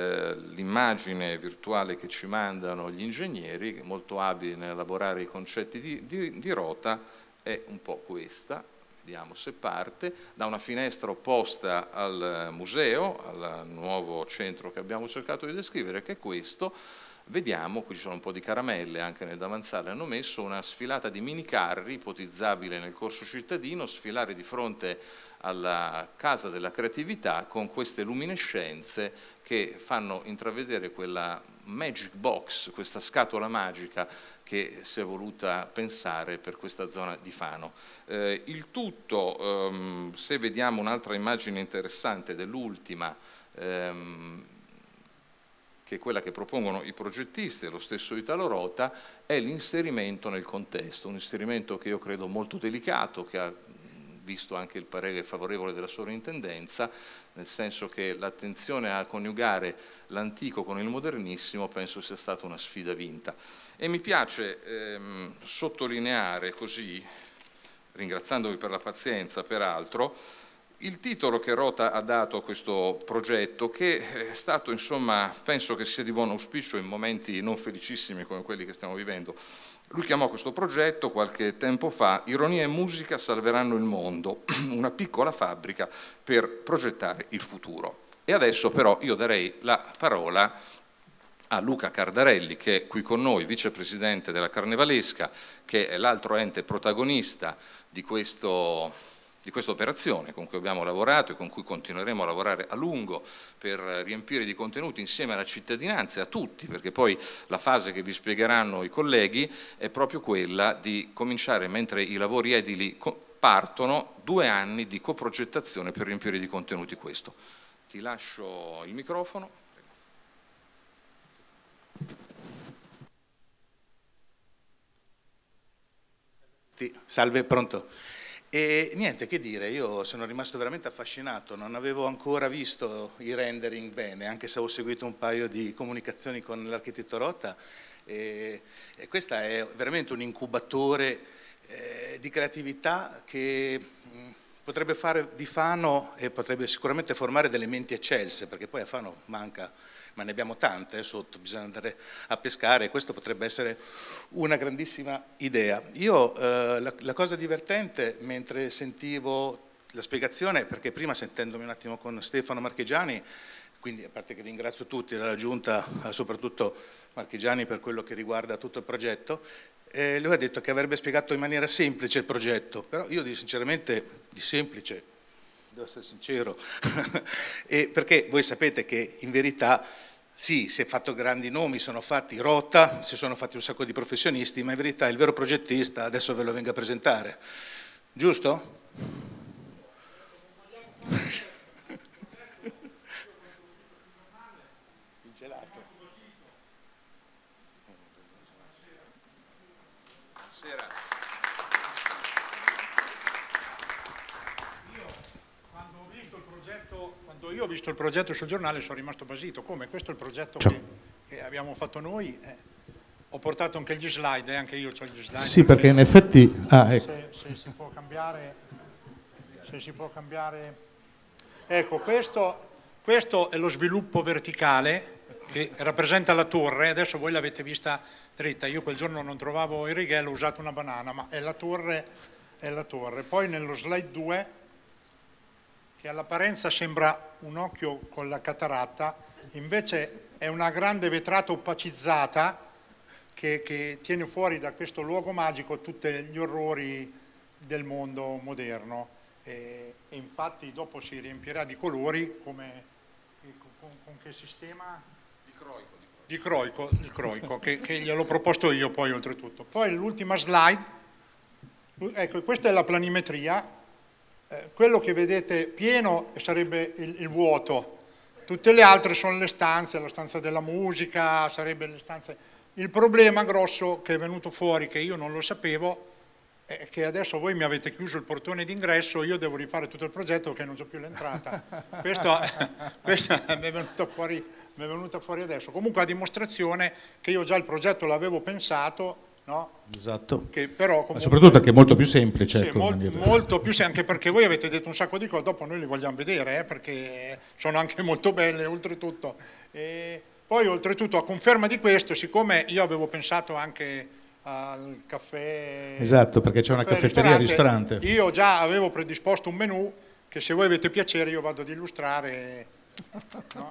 L'immagine virtuale che ci mandano gli ingegneri, molto abili nell'elaborare i concetti di Rota, è un po' questa. Vediamo se parte, da una finestra opposta al museo, al nuovo centro che abbiamo cercato di descrivere, che è questo. Vediamo, qui ci sono un po' di caramelle, anche nel davanzale hanno messo una sfilata di mini carri, ipotizzabile nel corso cittadino, sfilare di fronte alla Casa della Creatività con queste luminescenze che fanno intravedere quella magic box, questa scatola magica che si è voluta pensare per questa zona di Fano. Il tutto, se vediamo un'altra immagine interessante dell'ultima, che è quella che propongono i progettisti e lo stesso Italo Rota, è l'inserimento nel contesto, un inserimento che io credo molto delicato, che ha visto anche il parere favorevole della sovrintendenza, nel senso che l'attenzione a coniugare l'antico con il modernissimo penso sia stata una sfida vinta. E mi piace sottolineare così, ringraziandovi per la pazienza peraltro, il titolo che Rota ha dato a questo progetto, che è stato, insomma, penso che sia di buon auspicio in momenti non felicissimi come quelli che stiamo vivendo. Lui chiamò questo progetto qualche tempo fa "Ironia e musica salveranno il mondo, una piccola fabbrica per progettare il futuro". E adesso però io darei la parola a Luca Cardarelli, che è qui con noi, vicepresidente della Carnevalesca, che è l'altro ente protagonista di questa operazione con cui abbiamo lavorato e con cui continueremo a lavorare a lungo per riempire di contenuti insieme alla cittadinanza e a tutti, perché poi la fase che vi spiegheranno i colleghi è proprio quella di cominciare, mentre i lavori edili partono, 2 anni di coprogettazione per riempire di contenuti questo. Ti lascio il microfono. Salve, pronto? E niente, che dire, io sono rimasto veramente affascinato, non avevo ancora visto i rendering bene, anche se ho seguito un paio di comunicazioni con l'architetto Rota, e questo è veramente un incubatore di creatività che potrebbe fare di Fano e potrebbe sicuramente formare delle menti eccelse, perché poi a Fano manca, ma ne abbiamo tante sotto, bisogna andare a pescare e questo potrebbe essere una grandissima idea. Io la cosa divertente mentre sentivo la spiegazione, perché prima sentendomi un attimo con Stefano Marchegiani, quindi a parte che ringrazio tutti dalla Giunta, soprattutto Marchegiani per quello che riguarda tutto il progetto, lui ha detto che avrebbe spiegato in maniera semplice il progetto, però io sinceramente di semplice, devo essere sincero, perché voi sapete che in verità sì, si è fatto grandi nomi, sono fatti Rota, si sono fatti un sacco di professionisti, ma in verità il vero progettista adesso ve lo vengo a presentare, giusto? Il gelato. Buonasera. Quando io ho visto il progetto sul giornale sono rimasto basito, come questo è il progetto che abbiamo fatto noi, ho portato anche gli slide, anche io ho gli slide. Sì, perché in effetti... ecco. Se si può cambiare... Ecco, questo è lo sviluppo verticale che rappresenta la torre, adesso voi l'avete vista dritta, io quel giorno non trovavo il righello, ho usato una banana, ma è la torre. Poi nello slide 2, che all'apparenza sembra un occhio con la cataratta, invece è una grande vetrata opacizzata che tiene fuori da questo luogo magico tutti gli orrori del mondo moderno. E infatti dopo si riempirà di colori con che sistema? Di croico, che gliel'ho proposto io poi oltretutto. Poi l'ultima slide, ecco, questa è la planimetria. Quello che vedete pieno sarebbe il vuoto, tutte le altre sono le stanze, la stanza della musica, sarebbe le stanze. Il problema grosso che è venuto fuori, che io non lo sapevo, è che adesso voi mi avete chiuso il portone d'ingresso, io devo rifare tutto il progetto perché non c'ho più l'entrata. Questo mi è venuto fuori adesso. Comunque a dimostrazione che io già il progetto l'avevo pensato, no? Esatto, che però comunque, ma soprattutto che è molto più semplice. Sì, molto più semplice, anche perché voi avete detto un sacco di cose, dopo noi le vogliamo vedere, perché sono anche molto belle oltretutto. E poi oltretutto a conferma di questo, siccome io avevo pensato anche al caffè... Esatto, perché c'è una caffetteria ristorante. Io già avevo predisposto un menù che se voi avete piacere io vado ad illustrare. No?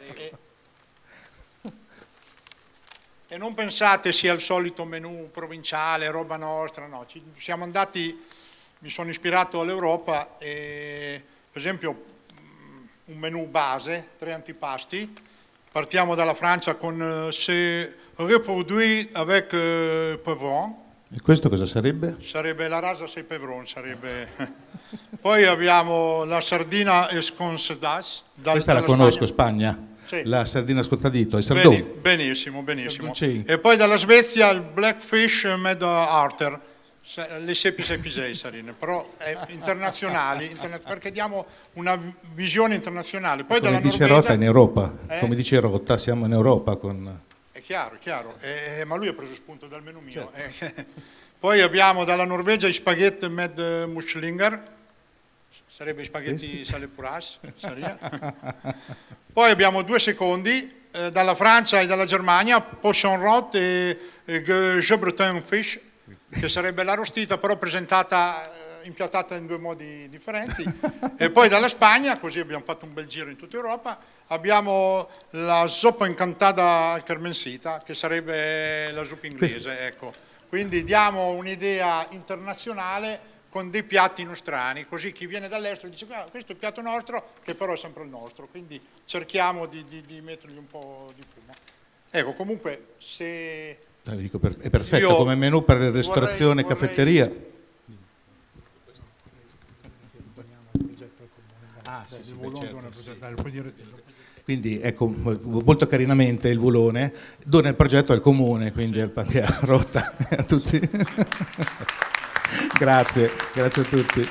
E non pensate sia il solito menù provinciale, roba nostra, no, siamo andati, mi sono ispirato all'Europa e per esempio un menù base, 3 antipasti, partiamo dalla Francia con c'est reproduit avec poivron. E questo cosa sarebbe? Sarebbe la rasa sei pevrone, sarebbe... Poi abbiamo la sardina esconcedas. Questa la conosco, Spagna. Sì. La sardina scottadito, il sardone. Benissimo. E poi dalla Svezia il blackfish med arter, le sepisei sarine, però internazionali, perché diamo una visione internazionale. Poi come dice Norvegia, Rota in Europa, come dice Rota siamo in Europa con... È chiaro, ma lui ha preso spunto dal menù mio. Certo. Poi abbiamo dalla Norvegia i spaghetti med Muschlinger, sarebbe i spaghetti salepouras. Poi abbiamo 2 secondi, dalla Francia e dalla Germania, Pochon-Rot e Gebretin Fish, che sarebbe l'arrostita però presentata, impiattata in 2 modi differenti. E poi dalla Spagna, così abbiamo fatto un bel giro in tutta Europa, abbiamo la zuppa incantada carmensita, che sarebbe la zuppa inglese, ecco. Quindi diamo un'idea internazionale con dei piatti nostrani, così chi viene dall'estero dice ah, questo è il piatto nostro, che però è sempre il nostro, quindi cerchiamo di mettergli un po' di fumo. Ecco, comunque se... Dico, è perfetto come menù per ristorazione e caffetteria. Ah, sì, certo. Quindi ecco, molto carinamente il Vulone dona il progetto al comune, quindi anche a Rotta e a tutti. Grazie a tutti.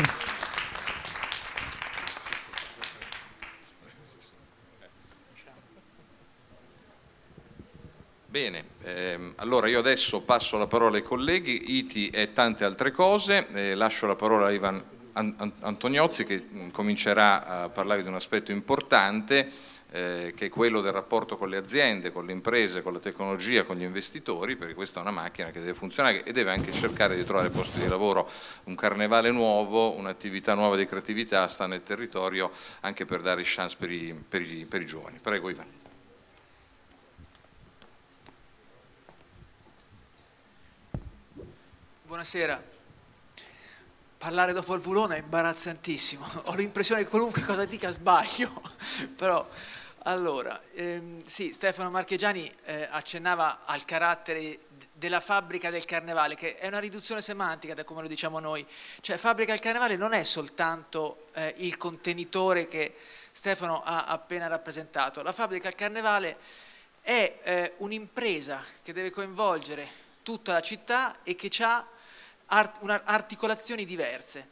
Bene, allora io adesso passo la parola ai colleghi, ITI e tante altre cose, lascio la parola a Ivan Antoniozzi che comincerà a parlare di un aspetto importante che è quello del rapporto con le aziende, con le imprese, con la tecnologia, con gli investitori, perché questa è una macchina che deve funzionare e deve anche cercare di trovare posti di lavoro. Un carnevale nuovo, un'attività nuova di creatività sta nel territorio anche per dare chance per i giovani. Prego Ivan. Buonasera. Parlare dopo il Vulone è imbarazzantissimo, ho l'impressione che qualunque cosa dica sbaglio, però allora, sì, Stefano Marchegiani accennava al carattere della fabbrica del carnevale, che è una riduzione semantica da come lo diciamo noi, cioè fabbrica del carnevale non è soltanto il contenitore che Stefano ha appena rappresentato, la fabbrica del carnevale è un'impresa che deve coinvolgere tutta la città e che ha articolazioni diverse.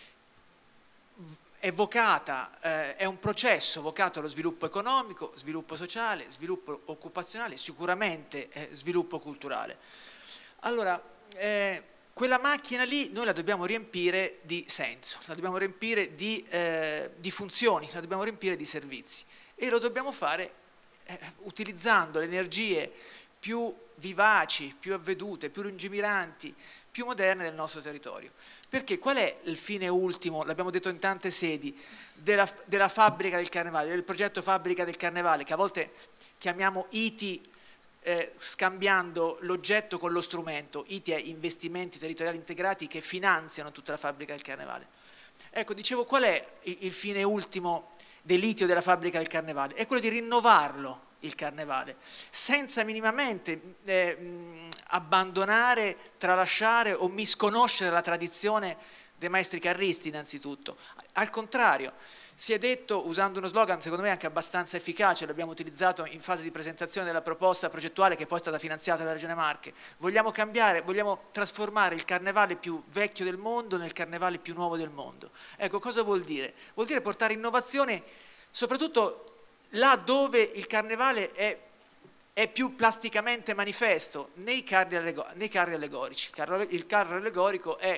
È vocata, è un processo vocato allo sviluppo economico, sviluppo sociale, sviluppo occupazionale, sicuramente sviluppo culturale. Allora, quella macchina lì noi la dobbiamo riempire di senso, la dobbiamo riempire di funzioni, la dobbiamo riempire di servizi e lo dobbiamo fare utilizzando le energie più vivaci, più avvedute, più lungimiranti, più moderne del nostro territorio. Perché qual è il fine ultimo, l'abbiamo detto in tante sedi, della fabbrica del carnevale, del progetto fabbrica del carnevale, che a volte chiamiamo ITI scambiando l'oggetto con lo strumento. ITI è investimenti territoriali integrati che finanziano tutta la fabbrica del carnevale. Ecco, dicevo, qual è il fine ultimo dell'ITI o della fabbrica del carnevale? È quello di rinnovarlo, il carnevale, senza minimamente abbandonare, tralasciare o misconoscere la tradizione dei maestri carristi innanzitutto. Al contrario, si è detto, usando uno slogan secondo me anche abbastanza efficace, l'abbiamo utilizzato in fase di presentazione della proposta progettuale che poi è stata finanziata dalla Regione Marche, vogliamo cambiare, vogliamo trasformare il carnevale più vecchio del mondo nel carnevale più nuovo del mondo. Ecco, cosa vuol dire? Vuol dire portare innovazione soprattutto là dove il carnevale è più plasticamente manifesto, nei carri allegorici. Il carro allegorico è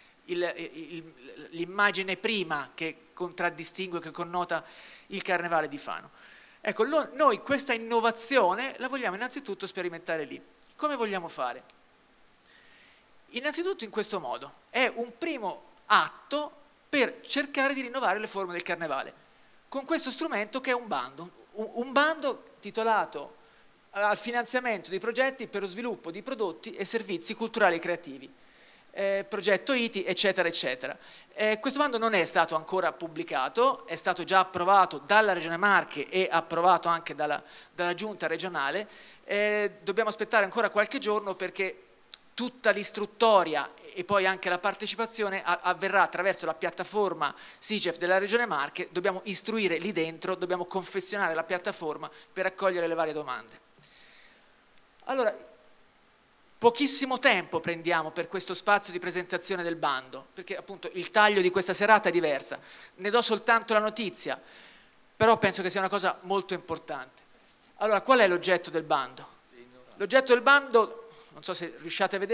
l'immagine prima che contraddistingue, che connota il carnevale di Fano. Ecco, noi questa innovazione la vogliamo innanzitutto sperimentare lì. Come vogliamo fare? Innanzitutto in questo modo. È un primo atto per cercare di rinnovare le forme del carnevale, con questo strumento che è un bando titolato al finanziamento di progetti per lo sviluppo di prodotti e servizi culturali e creativi, progetto ITI, eccetera, eccetera. Questo bando non è stato ancora pubblicato, è stato già approvato dalla Regione Marche e approvato anche dalla Giunta regionale, dobbiamo aspettare ancora qualche giorno perché tutta l'istruttoria e poi anche la partecipazione avverrà attraverso la piattaforma SIGEF della Regione Marche, dobbiamo istruire lì dentro, dobbiamo confezionare la piattaforma per accogliere le varie domande. Allora, pochissimo tempo prendiamo per questo spazio di presentazione del bando, perché appunto il taglio di questa serata è diversa, ne do soltanto la notizia, però penso che sia una cosa molto importante. Allora, qual è l'oggetto del bando? L'oggetto del bando, non so se riusciate a vedere,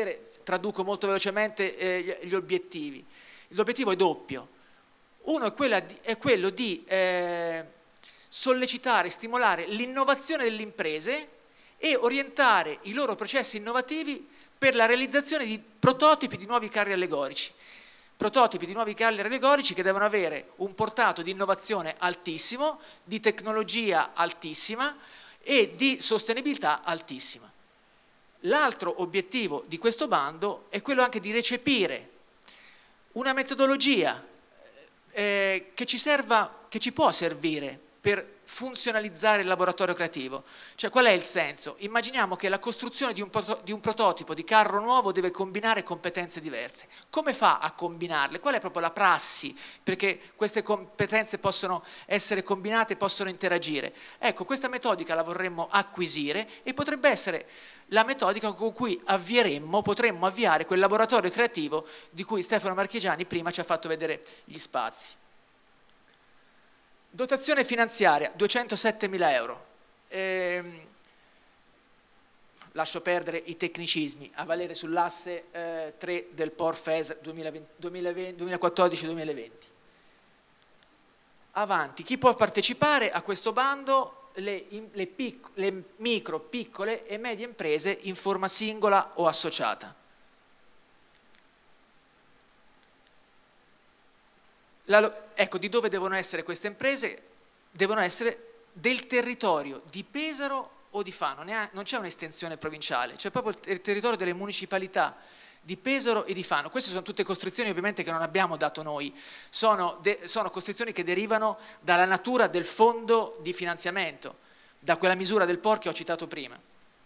traduco molto velocemente gli obiettivi. L'obiettivo è doppio. Uno è quello di sollecitare, stimolare l'innovazione delle imprese e orientare i loro processi innovativi per la realizzazione di prototipi di nuovi carri allegorici. Prototipi di nuovi carri allegorici che devono avere un portato di innovazione altissimo, di tecnologia altissima e di sostenibilità altissima. L'altro obiettivo di questo bando è quello anche di recepire una metodologia che ci può servire per funzionalizzare il laboratorio creativo. Cioè, qual è il senso? Immaginiamo che la costruzione di un prototipo di carro nuovo deve combinare competenze diverse. Come fa a combinarle? Qual è proprio la prassi perché queste competenze possono essere combinate e possono interagire? Ecco, questa metodica la vorremmo acquisire e potrebbe essere la metodica con cui potremmo avviare quel laboratorio creativo di cui Stefano Marchigiani prima ci ha fatto vedere gli spazi. Dotazione finanziaria, 207.000 euro. Lascio perdere i tecnicismi, a valere sull'asse 3 del POR-FES 2014-2020. Avanti, chi può partecipare a questo bando? Le micro, piccole e medie imprese in forma singola o associata. Ecco, di dove devono essere queste imprese? Devono essere del territorio di Pesaro o di Fano, non c'è un'estensione provinciale, c'è proprio il territorio delle municipalità di Pesaro e di Fano. Queste sono tutte costrizioni ovviamente che non abbiamo dato noi, sono costrizioni che derivano dalla natura del fondo di finanziamento, da quella misura del POR che ho citato prima.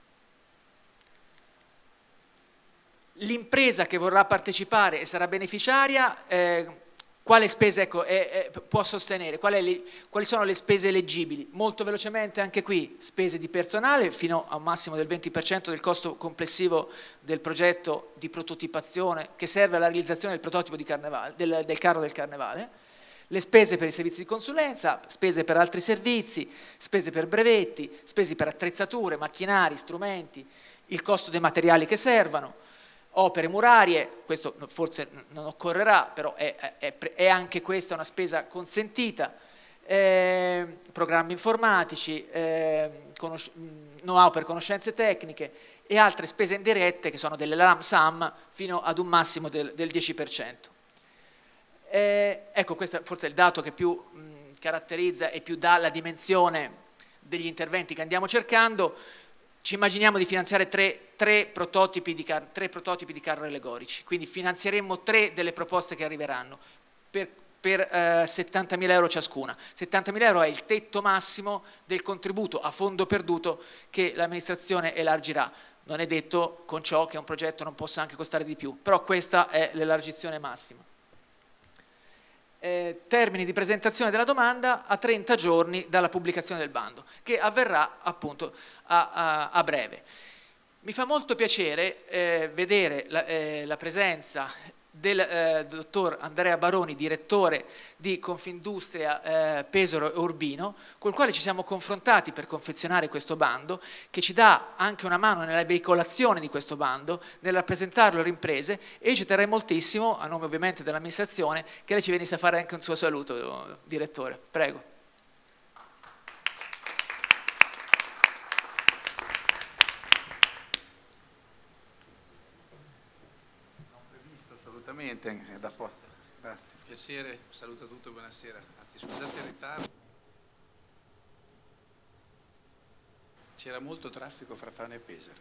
L'impresa che vorrà partecipare e sarà beneficiaria, quale spese può sostenere? Quali sono le spese eleggibili? Molto velocemente anche qui, spese di personale fino a un massimo del 20% del costo complessivo del progetto di prototipazione che serve alla realizzazione del prototipo di carnevale, del carro del carnevale, le spese per i servizi di consulenza, spese per altri servizi, spese per brevetti, spese per attrezzature, macchinari, strumenti, il costo dei materiali che servono, opere murarie, questo forse non occorrerà, però è anche questa una spesa consentita, programmi informatici, know-how per conoscenze tecniche e altre spese indirette che sono delle lump sum fino ad un massimo del 10%. Ecco, questo forse è il dato che più caratterizza e più dà la dimensione degli interventi che andiamo cercando. Ci immaginiamo di finanziare tre prototipi di carro allegorici, quindi finanzieremo 3 delle proposte che arriveranno per 70.000 euro ciascuna. 70.000 euro è il tetto massimo del contributo a fondo perduto che l'amministrazione elargirà. Non è detto con ciò che un progetto non possa anche costare di più, però questa è l'elargizione massima. Termini di presentazione della domanda a 30 giorni dalla pubblicazione del bando, che avverrà appunto a breve. Mi fa molto piacere vedere la presenza del dottor Andrea Baroni, direttore di Confindustria Pesaro e Urbino, col quale ci siamo confrontati per confezionare questo bando, che ci dà anche una mano nella veicolazione di questo bando, nel rappresentarlo alle imprese, e ci terrei moltissimo, a nome ovviamente dell'amministrazione, che lei ci venisse a fare anche un suo saluto, direttore. Prego. Da qua. Grazie. Piacere, saluto a tutti e buonasera. Anzi, scusate il ritardo. C'era molto traffico fra Fano e Pesaro.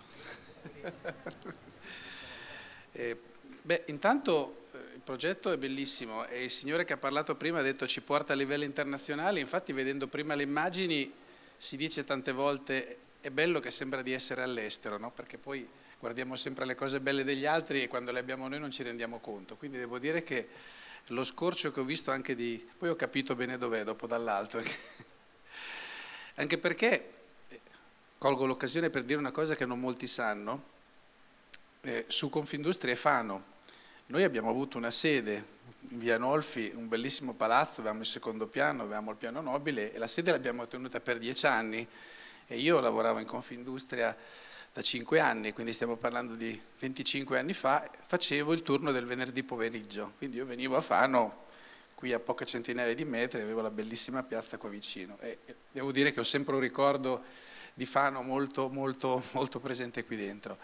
Intanto il progetto è bellissimo e il signore che ha parlato prima ha detto ci porta a livello internazionale. Infatti, vedendo prima le immagini, si dice tante volte è bello che sembra di essere all'estero, no? Perché poi guardiamo sempre le cose belle degli altri e quando le abbiamo noi non ci rendiamo conto. Quindi devo dire che lo scorcio che ho visto anche di... Poi ho capito bene dov'è dopo dall'alto. Anche perché, colgo l'occasione per dire una cosa che non molti sanno, su Confindustria e Fano. Noi abbiamo avuto una sede in via Nolfi, un bellissimo palazzo, avevamo il secondo piano, avevamo il piano nobile e la sede l'abbiamo tenuta per 10 anni e io lavoravo in Confindustria da 5 anni, quindi stiamo parlando di 25 anni fa, facevo il turno del venerdì pomeriggio, quindi io venivo a Fano, qui a poche centinaia di metri, avevo la bellissima piazza qua vicino e devo dire che ho sempre un ricordo di Fano molto, molto, molto presente qui dentro.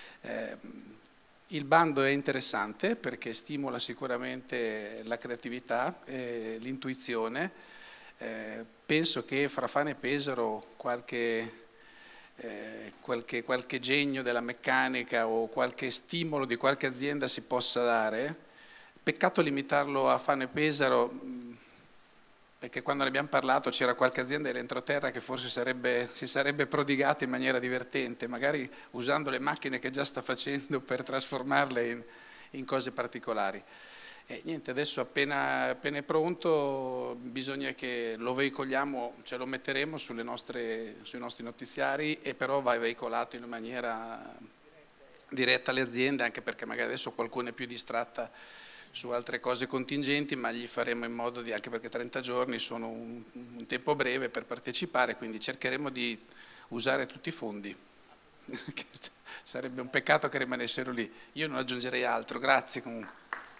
Il bando è interessante perché stimola sicuramente la creatività, l'intuizione. Penso che fra Fano e Pesaro qualche genio della meccanica o qualche stimolo di qualche azienda si possa dare. Peccato limitarlo a Fano e Pesaro, perché quando ne abbiamo parlato c'era qualche azienda dell'entroterra che forse si sarebbe prodigata in maniera divertente, magari usando le macchine che già sta facendo per trasformarle in cose particolari. E niente, adesso appena è pronto bisogna che lo veicoliamo, ce lo metteremo sui nostri notiziari e però va veicolato in maniera diretta alle aziende, anche perché magari adesso qualcuno è più distratta su altre cose contingenti, ma gli faremo in modo di, anche perché 30 giorni sono un tempo breve per partecipare, quindi cercheremo di usare tutti i fondi. Sarebbe un peccato che rimanessero lì. Io non aggiungerei altro, grazie comunque.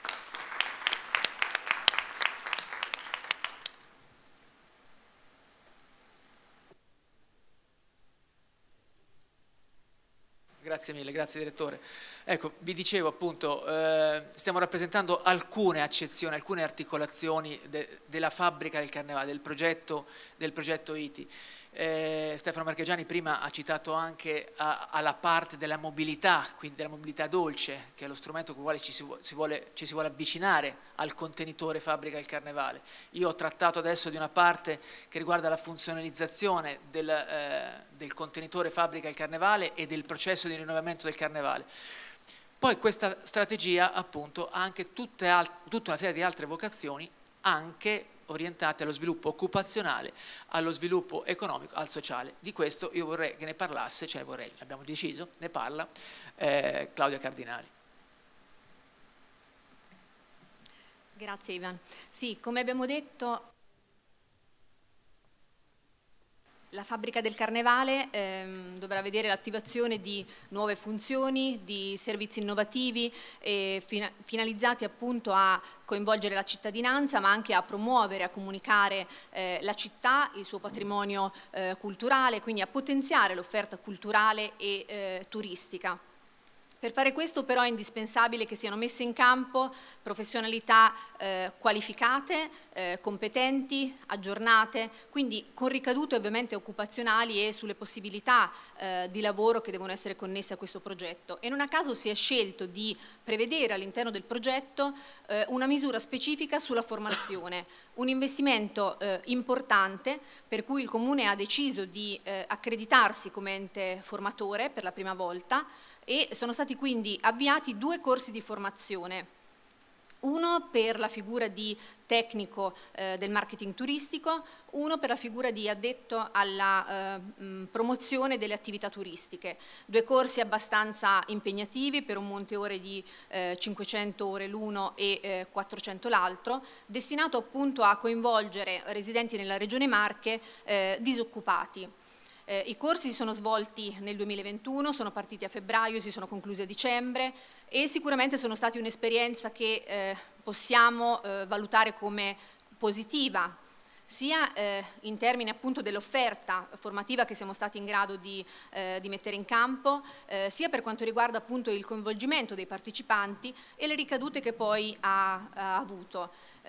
Grazie mille, grazie direttore. Ecco, vi dicevo appunto, stiamo rappresentando alcune accezioni, alcune articolazioni della fabbrica del Carnevale, del progetto ITI. Stefano Marchegiani prima ha citato anche alla parte della mobilità, quindi della mobilità dolce, che è lo strumento con il quale ci si vuole avvicinare al contenitore fabbrica del Carnevale. Io ho trattato adesso di una parte che riguarda la funzionalizzazione del contenitore fabbrica del Carnevale e del processo di rinnovamento del Carnevale. Poi questa strategia appunto ha anche tutta una serie di altre vocazioni, anche orientate allo sviluppo occupazionale, allo sviluppo economico, al sociale. Di questo io vorrei che ne parlasse, abbiamo deciso, ne parla Claudia Cardinali. Grazie Ivan. Sì, come abbiamo detto, la fabbrica del Carnevale dovrà vedere l'attivazione di nuove funzioni, di servizi innovativi finalizzati appunto a coinvolgere la cittadinanza, ma anche a promuovere, a comunicare la città, il suo patrimonio culturale, quindi a potenziare l'offerta culturale e turistica. Per fare questo però è indispensabile che siano messe in campo professionalità qualificate, competenti, aggiornate, quindi con ricadute ovviamente occupazionali e sulle possibilità di lavoro che devono essere connesse a questo progetto. E non a caso si è scelto di prevedere all'interno del progetto una misura specifica sulla formazione, un investimento importante per cui il Comune ha deciso di accreditarsi come ente formatore per la prima volta e sono stati quindi avviati 2 corsi di formazione, uno per la figura di tecnico del marketing turistico, uno per la figura di addetto alla promozione delle attività turistiche. 2 corsi abbastanza impegnativi per un monte ore di 500 ore l'uno e 400 l'altro, destinato appunto a coinvolgere residenti nella Regione Marche disoccupati. I corsi si sono svolti nel 2021, sono partiti a febbraio, si sono conclusi a dicembre e sicuramente sono stati un'esperienza che possiamo valutare come positiva, sia in termini appunto dell'offerta formativa che siamo stati in grado di mettere in campo, sia per quanto riguarda appunto il coinvolgimento dei partecipanti e le ricadute che poi ha avuto.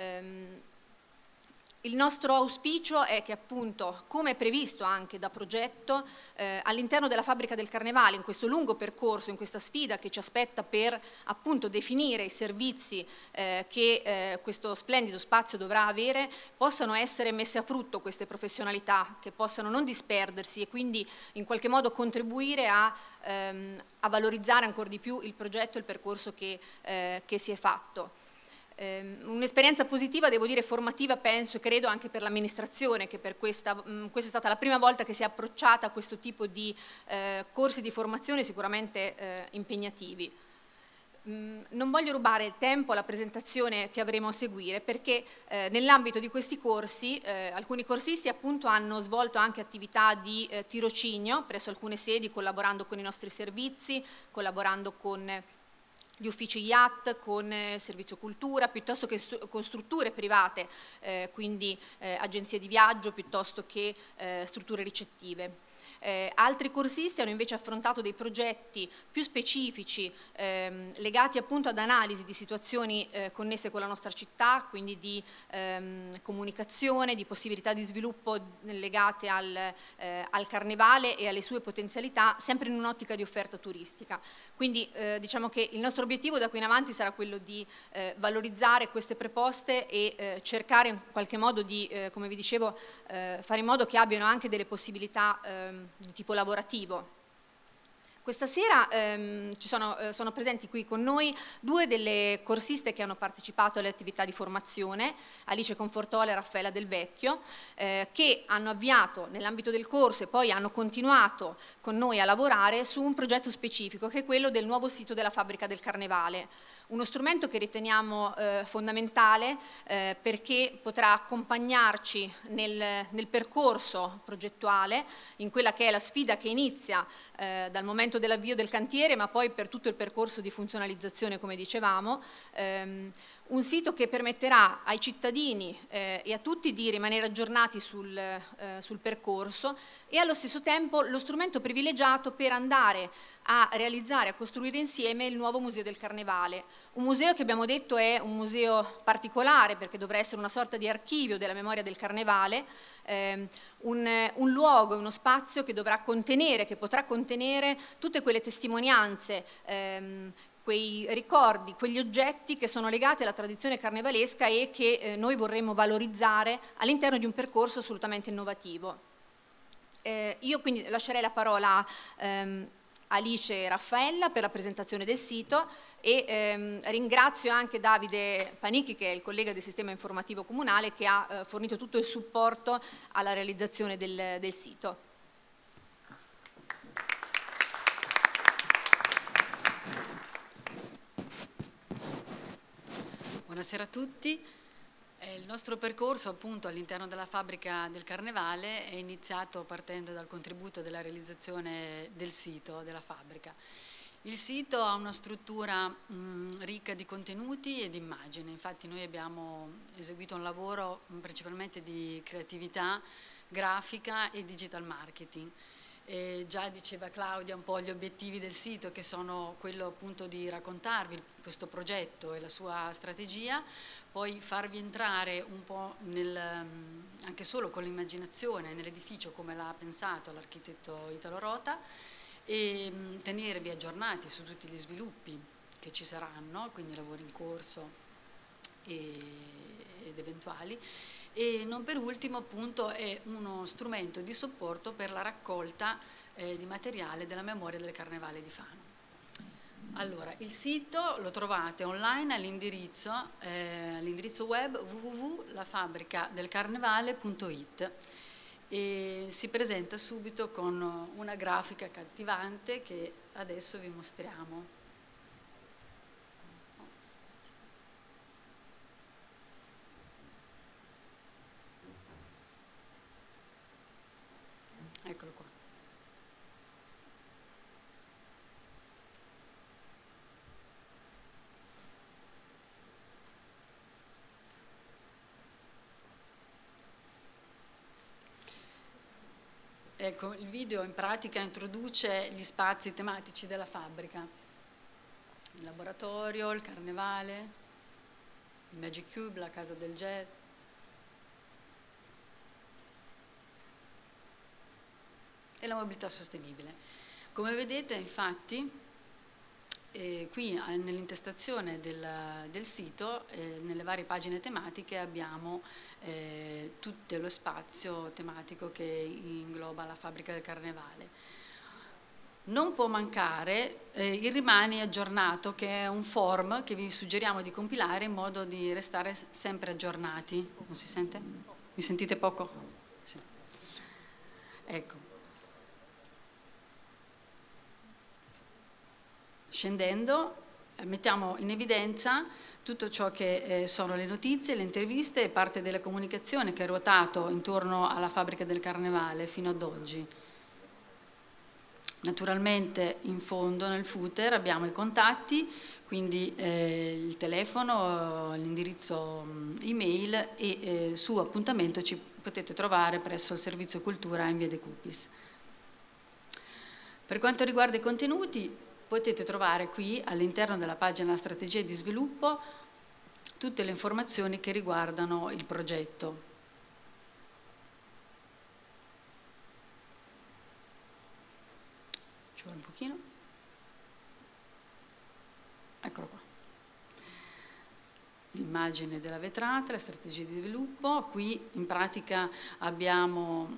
Il nostro auspicio è che appunto, come previsto anche da progetto, all'interno della fabbrica del Carnevale, in questo lungo percorso, in questa sfida che ci aspetta per appunto definire i servizi che questo splendido spazio dovrà avere, possano essere messe a frutto queste professionalità, che possano non disperdersi e quindi in qualche modo contribuire a valorizzare ancora di più il progetto e il percorso che si è fatto. Un'esperienza positiva, devo dire formativa, penso e credo anche per l'amministrazione, che per questa è stata la prima volta che si è approcciata a questo tipo di corsi di formazione sicuramente impegnativi. Non voglio rubare tempo alla presentazione che avremo a seguire perché nell'ambito di questi corsi alcuni corsisti appunto hanno svolto anche attività di tirocinio presso alcune sedi, collaborando con i nostri servizi, collaborando con gli uffici IAT, con Servizio Cultura, piuttosto che con strutture private, quindi agenzie di viaggio piuttosto che strutture ricettive. Altri corsisti hanno invece affrontato dei progetti più specifici legati appunto ad analisi di situazioni connesse con la nostra città, quindi di comunicazione, di possibilità di sviluppo legate al carnevale e alle sue potenzialità, sempre in un'ottica di offerta turistica. Quindi diciamo che il nostro obiettivo da qui in avanti sarà quello di valorizzare queste proposte e cercare in qualche modo di, come vi dicevo, fare in modo che abbiano anche delle possibilità di tipo lavorativo. Questa sera sono presenti qui con noi due delle corsiste che hanno partecipato alle attività di formazione, Alice Confortola e Raffaella Del Vecchio, che hanno avviato nell'ambito del corso e poi hanno continuato con noi a lavorare su un progetto specifico che è quello del nuovo sito della Fabbrica del Carnevale. Uno strumento che riteniamo fondamentale perché potrà accompagnarci nel percorso progettuale, in quella che è la sfida che inizia dal momento dell'avvio del cantiere, ma poi per tutto il percorso di funzionalizzazione, come dicevamo. Un sito che permetterà ai cittadini e a tutti di rimanere aggiornati sul percorso e allo stesso tempo lo strumento privilegiato per andare a realizzare, a costruire insieme il nuovo Museo del Carnevale. Un museo che abbiamo detto è un museo particolare perché dovrà essere una sorta di archivio della memoria del Carnevale, un luogo, uno spazio che dovrà contenere, che potrà contenere tutte quelle testimonianze, quei ricordi, quegli oggetti che sono legati alla tradizione carnevalesca e che noi vorremmo valorizzare all'interno di un percorso assolutamente innovativo. Io quindi lascerei la parola a Alice e Raffaella per la presentazione del sito e ringrazio anche Davide Panicchi, che è il collega del sistema informativo comunale, che ha fornito tutto il supporto alla realizzazione del sito. Buonasera a tutti. Il nostro percorso appunto all'interno della Fabbrica del Carnevale è iniziato partendo dal contributo della realizzazione del sito della fabbrica. Il sito ha una struttura ricca di contenuti e di immagini, infatti noi abbiamo eseguito un lavoro principalmente di creatività, grafica e digital marketing. E già diceva Claudia un po' gli obiettivi del sito, che sono quello appunto di raccontarvi questo progetto e la sua strategia, poi farvi entrare un po' anche solo con l'immaginazione nell'edificio come l'ha pensato l'architetto Italo Rota e tenervi aggiornati su tutti gli sviluppi che ci saranno, quindi lavori in corso ed eventuali. E non per ultimo appunto è uno strumento di supporto per la raccolta di materiale della memoria del Carnevale di Fano. Allora, il sito lo trovate online all'indirizzo web www.lafabbricadelcarnevale.it e si presenta subito con una grafica accattivante che adesso vi mostriamo. Eccolo qua. Ecco, il video in pratica introduce gli spazi tematici della fabbrica. Il laboratorio, il carnevale, il Magic Cube, la casa del jazz. E la mobilità sostenibile. Come vedete infatti qui nell'intestazione del sito, nelle varie pagine tematiche abbiamo tutto lo spazio tematico che ingloba la Fabbrica del Carnevale. Non può mancare il Rimani aggiornato, che è un form che vi suggeriamo di compilare in modo di restare sempre aggiornati. Non si sente? Mi sentite poco? Sì. Ecco. Scendendo mettiamo in evidenza tutto ciò che sono le notizie, le interviste e parte della comunicazione che è ruotato intorno alla fabbrica del Carnevale fino ad oggi. Naturalmente in fondo nel footer abbiamo i contatti, quindi il telefono, l'indirizzo email e su appuntamento ci potete trovare presso il Servizio Cultura in via De Cupis. Per quanto riguarda i contenuti, potete trovare qui all'interno della pagina Strategia di sviluppo tutte le informazioni che riguardano il progetto. Ci vuole un pochino. Eccolo qua. L'immagine della vetrata, la strategia di sviluppo. Qui in pratica abbiamo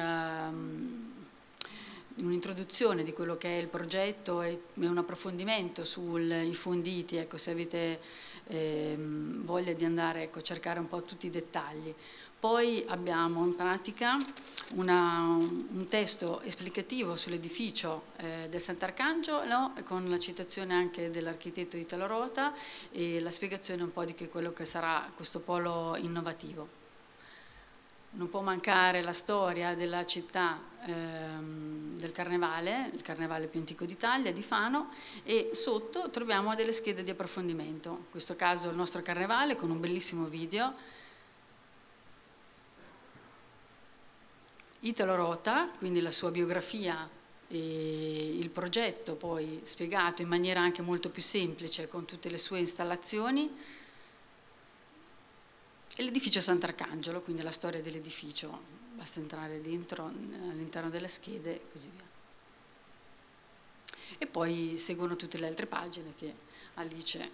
un'introduzione di quello che è il progetto e un approfondimento sui fonditi, ecco, se avete voglia di andare a cercare un po' tutti i dettagli. Poi abbiamo in pratica un testo esplicativo sull'edificio del Sant'Arcangelo con la citazione anche dell'architetto Italo Rota e la spiegazione un po' di quello che sarà questo polo innovativo. Non può mancare la storia della città del Carnevale, il Carnevale più antico d'Italia, di Fano, e sotto troviamo delle schede di approfondimento. In questo caso il nostro Carnevale con un bellissimo video. Italo Rota, quindi la sua biografia e il progetto poi spiegato in maniera anche molto più semplice con tutte le sue installazioni. E l'edificio Sant'Arcangelo, quindi la storia dell'edificio, basta entrare dentro, all'interno delle schede e così via. E poi seguono tutte le altre pagine che Alice...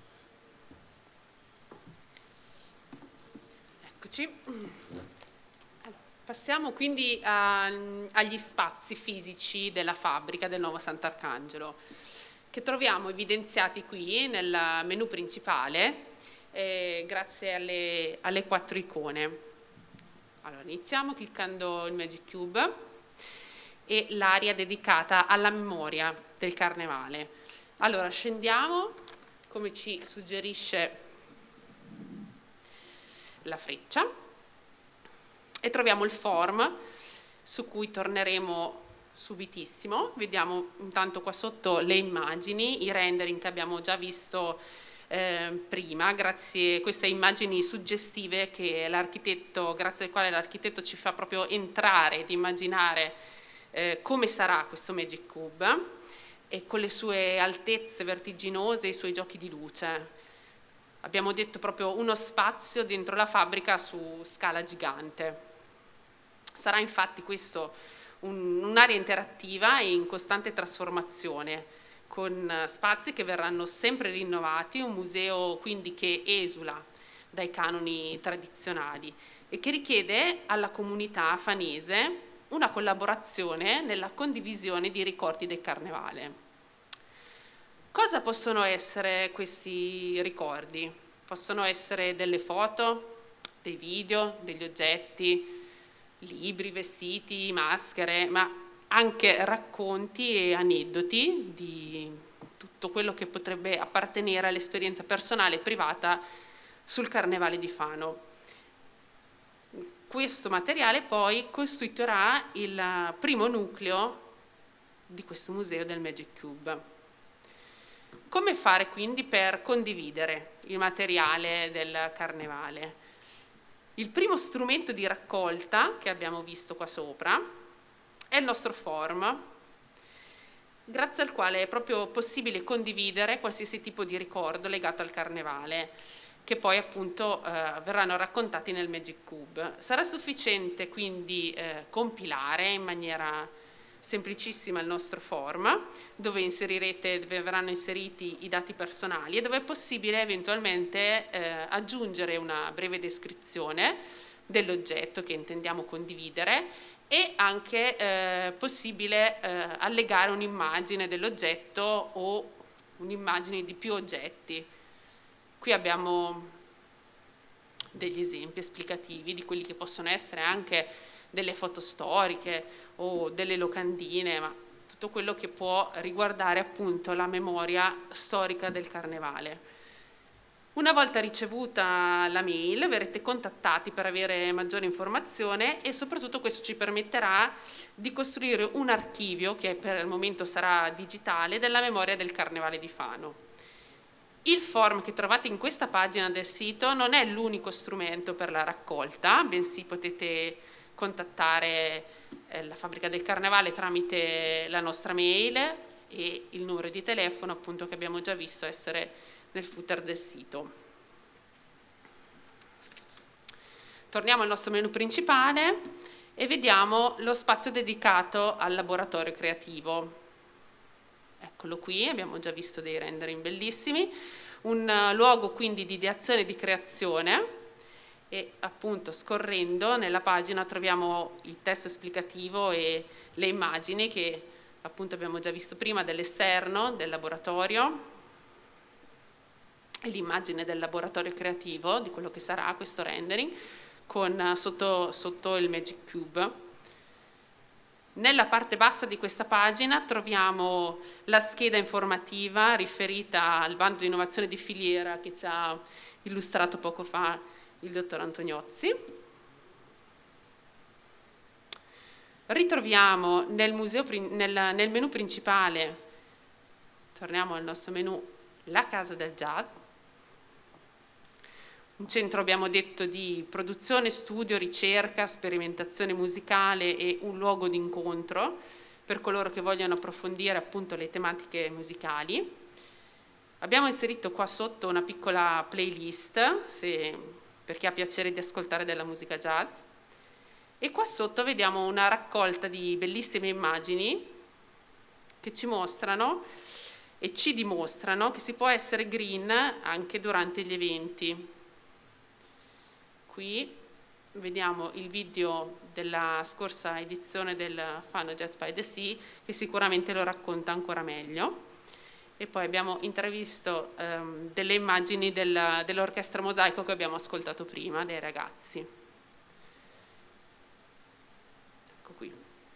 Eccoci. Allora, passiamo quindi agli spazi fisici della fabbrica del nuovo Sant'Arcangelo, che troviamo evidenziati qui nel menu principale, grazie alle 4 icone. Allora, iniziamo cliccando il Magic Cube e l'area dedicata alla memoria del Carnevale. Allora, scendiamo, come ci suggerisce la freccia, e troviamo il form, su cui torneremo subitissimo. Vediamo intanto qua sotto le immagini, i rendering che abbiamo già visto prima, grazie a queste immagini suggestive che l'architetto, grazie alle quali l'architetto ci fa proprio entrare ed immaginare come sarà questo Magic Cube, e con le sue altezze vertiginose e i suoi giochi di luce. Abbiamo detto proprio uno spazio dentro la fabbrica su scala gigante. Sarà infatti questo un'area interattiva e in costante trasformazione, con spazi che verranno sempre rinnovati, un museo quindi che esula dai canoni tradizionali e che richiede alla comunità fanese una collaborazione nella condivisione di ricordi del Carnevale. Cosa possono essere questi ricordi? Possono essere delle foto, dei video, degli oggetti, libri, vestiti, maschere, ma anche racconti e aneddoti di tutto quello che potrebbe appartenere all'esperienza personale e privata sul Carnevale di Fano. Questo materiale poi costituirà il primo nucleo di questo museo del Magic Cube. Come fare quindi per condividere il materiale del Carnevale? Il primo strumento di raccolta che abbiamo visto qua sopra è il nostro form, grazie al quale è proprio possibile condividere qualsiasi tipo di ricordo legato al Carnevale, che poi appunto verranno raccontati nel Magic Cube. Sarà sufficiente quindi compilare in maniera semplicissima il nostro form, dove verranno inseriti i dati personali e dove è possibile eventualmente aggiungere una breve descrizione dell'oggetto che intendiamo condividere, e anche possibile allegare un'immagine dell'oggetto o un'immagine di più oggetti. Qui abbiamo degli esempi esplicativi di quelli che possono essere anche delle foto storiche o delle locandine, ma tutto quello che può riguardare appunto la memoria storica del Carnevale. Una volta ricevuta la mail verrete contattati per avere maggiore informazione e soprattutto questo ci permetterà di costruire un archivio che per il momento sarà digitale della memoria del Carnevale di Fano. Il form che trovate in questa pagina del sito non è l'unico strumento per la raccolta, bensì potete contattare la Fabbrica del Carnevale tramite la nostra mail e il numero di telefono appunto che abbiamo già visto essere nel footer del sito. Torniamo al nostro menu principale e vediamo lo spazio dedicato al laboratorio creativo. Eccolo qui, abbiamo già visto dei rendering bellissimi, un luogo quindi di ideazione e di creazione e appunto scorrendo nella pagina troviamo il testo esplicativo e le immagini che appunto abbiamo già visto prima dell'esterno del laboratorio e l'immagine del laboratorio creativo di quello che sarà questo rendering con sotto il Magic Cube. Nella parte bassa di questa pagina troviamo la scheda informativa riferita al bando di innovazione di filiera che ci ha illustrato poco fa il dottor Antoniozzi. Ritroviamo nel menu principale, torniamo al nostro menu, la Casa del Jazz, un centro, abbiamo detto, di produzione, studio, ricerca, sperimentazione musicale e un luogo di incontro per coloro che vogliono approfondire appunto le tematiche musicali. Abbiamo inserito qua sotto una piccola playlist per chi ha piacere di ascoltare della musica jazz e qua sotto vediamo una raccolta di bellissime immagini che ci mostrano e ci dimostrano che si può essere green anche durante gli eventi. Qui vediamo il video della scorsa edizione del Fano Jazz by the Sea che sicuramente lo racconta ancora meglio. E poi abbiamo intravisto delle immagini dell'orchestra Mosaico che abbiamo ascoltato prima, dei ragazzi. Ecco qui.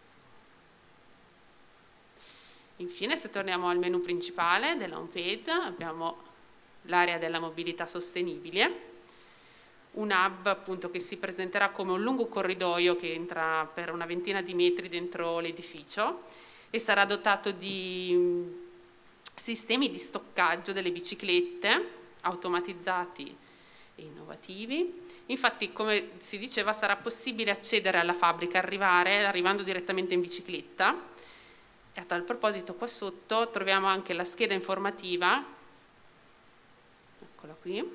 Infine, se torniamo al menu principale della home page, abbiamo l'area della mobilità sostenibile, un hub appunto che si presenterà come un lungo corridoio che entra per una ventina di metri dentro l'edificio e sarà dotato di sistemi di stoccaggio delle biciclette automatizzati e innovativi. Infatti, come si diceva, sarà possibile accedere alla fabbrica, arrivando direttamente in bicicletta. E a tal proposito qua sotto troviamo anche la scheda informativa, eccola qui,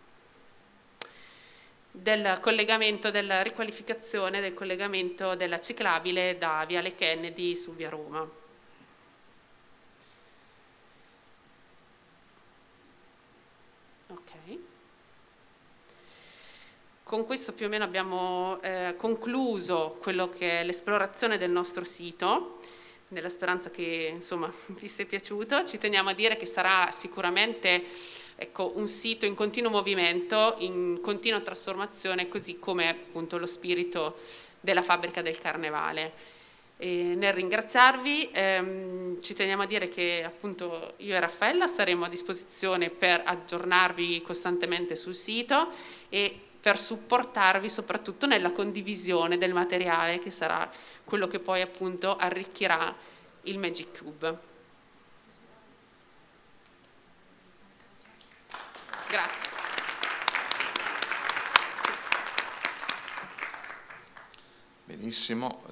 del collegamento, della riqualificazione del collegamento della ciclabile da Viale Kennedy su via Roma. Ok. Con questo più o meno abbiamo concluso quello che è l'esplorazione del nostro sito, nella speranza che insomma vi sia piaciuto. Ci teniamo a dire che sarà sicuramente un sito in continuo movimento, in continua trasformazione, così come appunto lo spirito della Fabbrica del Carnevale. E nel ringraziarvi ci teniamo a dire che appunto io e Raffaella saremo a disposizione per aggiornarvi costantemente sul sito e per supportarvi soprattutto nella condivisione del materiale che sarà quello che poi appunto arricchirà il Magic Cube. Grazie. Benissimo.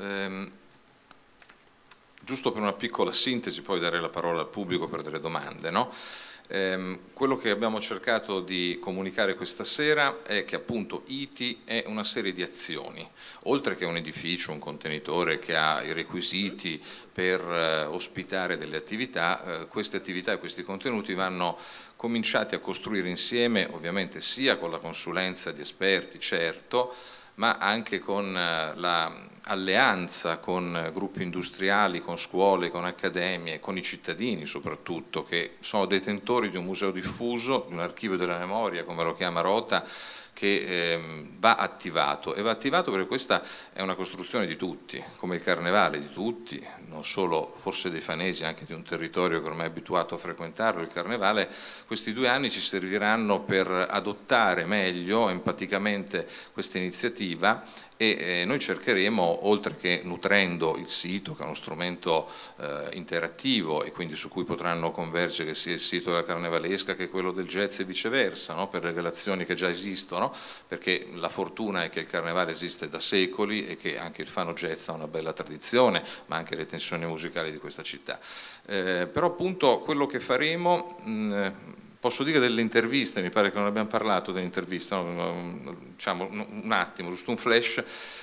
Giusto per una piccola sintesi, poi dare la parola al pubblico per delle domande, no? Quello che abbiamo cercato di comunicare questa sera è che appunto ITI è una serie di azioni, oltre che un edificio, un contenitore che ha i requisiti per ospitare delle attività, queste attività e questi contenuti vanno cominciati a costruire insieme, ovviamente sia con la consulenza di esperti, certo, ma anche con l'alleanza con gruppi industriali, con scuole, con accademie, con i cittadini soprattutto, che sono detentori di un museo diffuso, di un archivio della memoria, come lo chiama Rota, che va attivato, e va attivato perché questa è una costruzione di tutti, come il Carnevale di tutti, non solo forse dei fanesi, anche di un territorio che ormai è abituato a frequentarlo, il Carnevale. Questi 2 anni ci serviranno per adottare meglio, empaticamente, questa iniziativa, e noi cercheremo, oltre che nutrendo il sito, che è uno strumento interattivo e quindi su cui potranno convergere sia il sito della Carnevalesca che quello del jazz e viceversa, no? Per le relazioni che già esistono, perché la fortuna è che il Carnevale esiste da secoli e che anche il Fano Jazz ha una bella tradizione, ma anche le tensioni musicali di questa città. Però appunto quello che faremo... posso dire delle interviste, mi pare che non abbiamo parlato delle interviste, no? Diciamo un attimo, giusto un flash.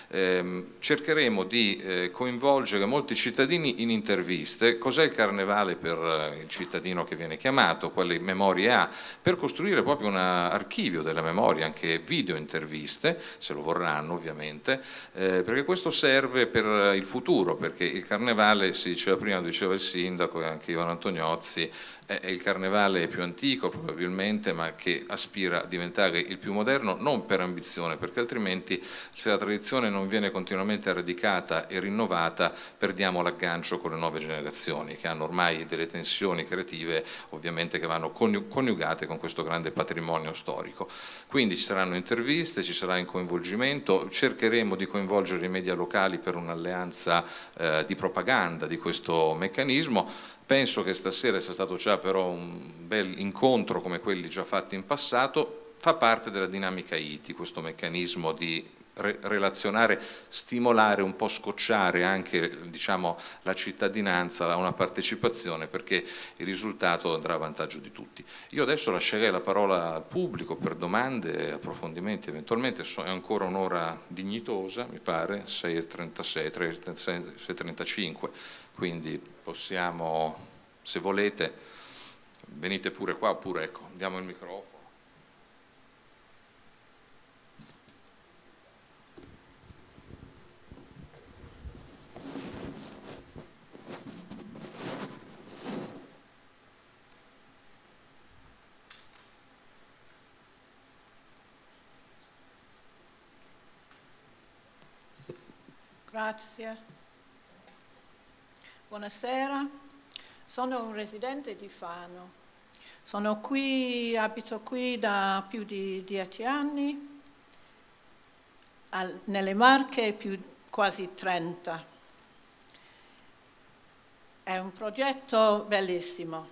Cercheremo di coinvolgere molti cittadini in interviste. Cos'è il Carnevale per il cittadino che viene chiamato, quali memorie ha, per costruire proprio un archivio della memoria, anche video interviste, se lo vorranno ovviamente, perché questo serve per il futuro, perché il Carnevale, si diceva prima, lo diceva il sindaco e anche Ivano Antoniozzi, è il Carnevale più antico probabilmente, ma che aspira a diventare il più moderno, non per ambizione, perché altrimenti se la tradizione non viene continuamente radicata e rinnovata perdiamo l'aggancio con le nuove generazioni, che hanno ormai delle tensioni creative ovviamente che vanno coniugate con questo grande patrimonio storico. Quindi ci saranno interviste, ci sarà un coinvolgimento, cercheremo di coinvolgere i media locali per un'alleanza di propaganda di questo meccanismo. Penso che stasera sia stato già però un bel incontro come quelli già fatti in passato. Fa parte della dinamica ITI questo meccanismo di relazionare, stimolare, un po' scocciare anche, diciamo, la cittadinanza a una partecipazione, perché il risultato andrà a vantaggio di tutti. Io adesso lascerei la parola al pubblico per domande e approfondimenti eventualmente. È ancora un'ora dignitosa, mi pare, 6:36, 6:35, quindi possiamo, se volete, venite pure qua, oppure ecco, diamo il microfono. Grazie. Buonasera, sono un residente di Fano. Sono qui, abito qui da più di 10 anni, nelle Marche quasi 30. È un progetto bellissimo.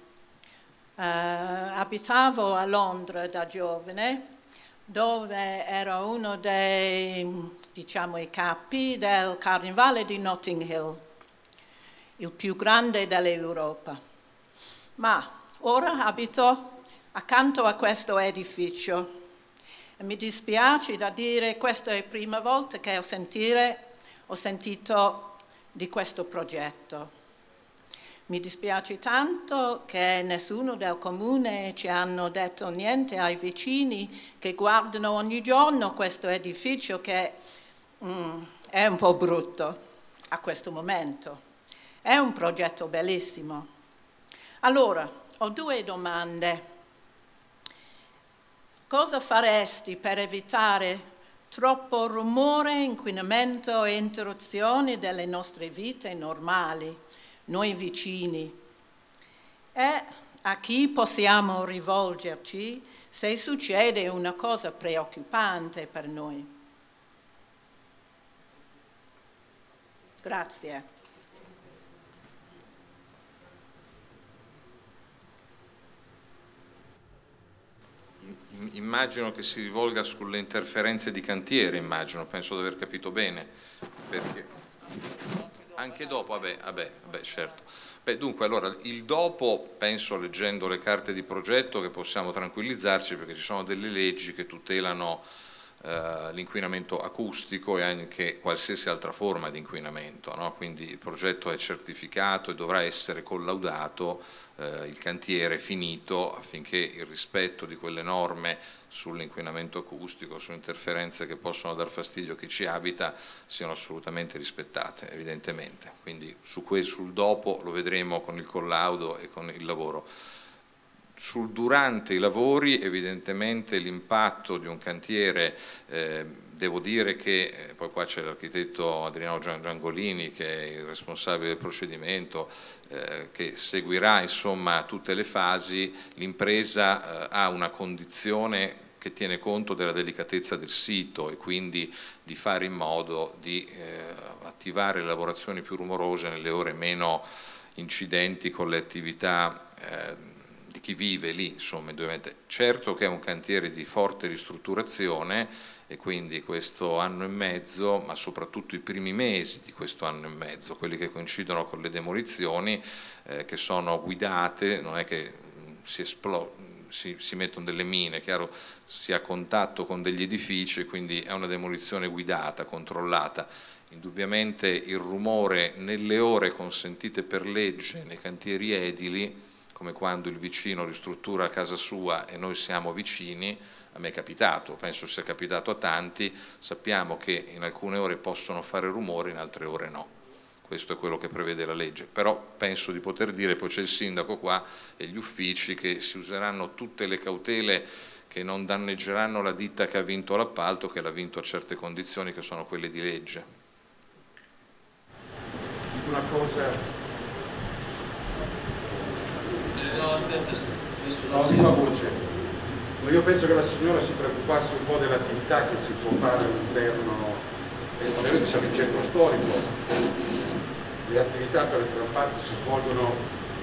Abitavo a Londra da giovane, dove ero uno dei, diciamo, i capi del Carnevale di Notting Hill, il più grande dell'Europa. Ma ora abito accanto a questo edificio e mi dispiace da dire, questa è la prima volta che ho sentito di questo progetto. Mi dispiace tanto che nessuno del comune ci hanno detto niente ai vicini che guardano ogni giorno questo edificio che è un po' brutto a questo momento. È un progetto bellissimo. Allora, ho 2 domande. Cosa faresti per evitare troppo rumore, inquinamento e interruzioni delle nostre vite normali, noi vicini? E a chi possiamo rivolgerci se succede una cosa preoccupante per noi? Grazie. Immagino che si rivolga sulle interferenze di cantiere, immagino, penso di aver capito bene, perché anche dopo, vabbè, certo. Beh, dunque, allora, il dopo, penso, leggendo le carte di progetto, che possiamo tranquillizzarci, perché ci sono delle leggi che tutelano l'inquinamento acustico e anche qualsiasi altra forma di inquinamento, no? Quindi il progetto è certificato e dovrà essere collaudato, il cantiere finito, affinché il rispetto di quelle norme sull'inquinamento acustico, su interferenze che possono dar fastidio a chi ci abita, siano assolutamente rispettate, evidentemente. Quindi sul dopo lo vedremo con il collaudo e con il lavoro. durante i lavori evidentemente l'impatto di un cantiere, devo dire che poi qua c'è l'architetto Adriano Giangolini che è il responsabile del procedimento, che seguirà insomma tutte le fasi. L'impresa ha una condizione che tiene conto della delicatezza del sito e quindi di fare in modo di attivare le lavorazioni più rumorose nelle ore meno incidenti con le attività di chi vive lì, insomma, indubbiamente. Certo che è un cantiere di forte ristrutturazione e quindi questo anno e mezzo, ma soprattutto i primi mesi di questo anno e mezzo, quelli che coincidono con le demolizioni, che sono guidate, non è che si mettono delle mine, chiaro, si ha contatto con degli edifici, quindi è una demolizione guidata, controllata. Indubbiamente il rumore nelle ore consentite per legge nei cantieri edili, come quando il vicino ristruttura casa sua e noi siamo vicini, a me è capitato, penso sia capitato a tanti, sappiamo che in alcune ore possono fare rumore, in altre ore no. Questo è quello che prevede la legge, però penso di poter dire, poi c'è il sindaco qua e gli uffici, che si useranno tutte le cautele che non danneggeranno la ditta che ha vinto l'appalto, che l'ha vinto a certe condizioni che sono quelle di legge. Una cosa... No, aspetta, no, di una voce. Io penso che la signora si preoccupasse un po' dell'attività che si può fare all'interno, ovviamente siamo in centro storico, le attività per gran parte si svolgono.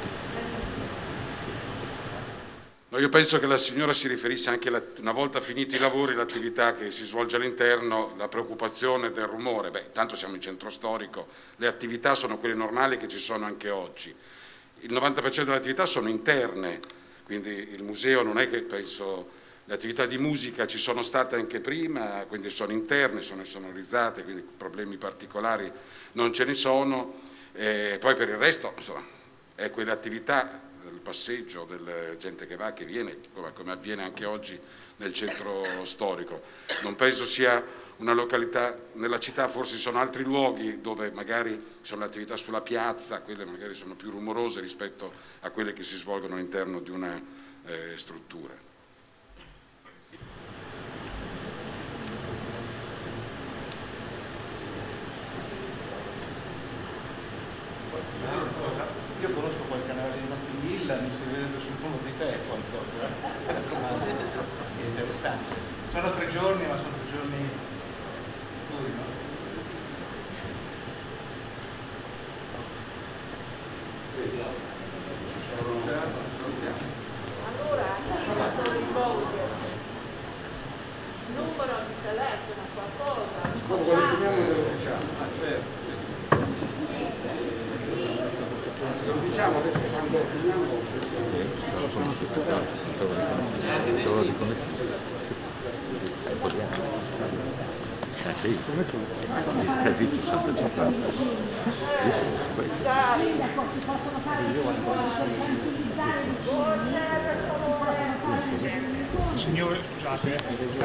No, io penso che la signora si riferisse anche, una volta finiti i lavori, l'attività che si svolge all'interno, la preoccupazione del rumore. Beh, tanto siamo in centro storico, le attività sono quelle normali che ci sono anche oggi. Il 90% delle attività sono interne, quindi il museo non è che, penso, le attività di musica ci sono state anche prima, quindi sono interne, sono sonorizzate, quindi problemi particolari non ce ne sono. Poi per il resto, insomma, è quelle attività del passeggio, della gente che va, che viene, come avviene anche oggi nel centro storico. Non penso sia una località, nella città forse ci sono altri luoghi dove magari sono attività sulla piazza, quelle magari sono più rumorose rispetto a quelle che si svolgono all'interno di una struttura. Io conosco quel canale di Notting Hill, mi si vede sul fondo di telefono proprio, è interessante. Sono 3 giorni, ma sono 3 giorni duri, no? Allora, posso rivolgere numero di telefono, qualcosa? Dopo quando finiamo lo diciamo. Lo diciamo adesso quando finiamo. Sono tutto sì, il casino 65. Signore, scusate.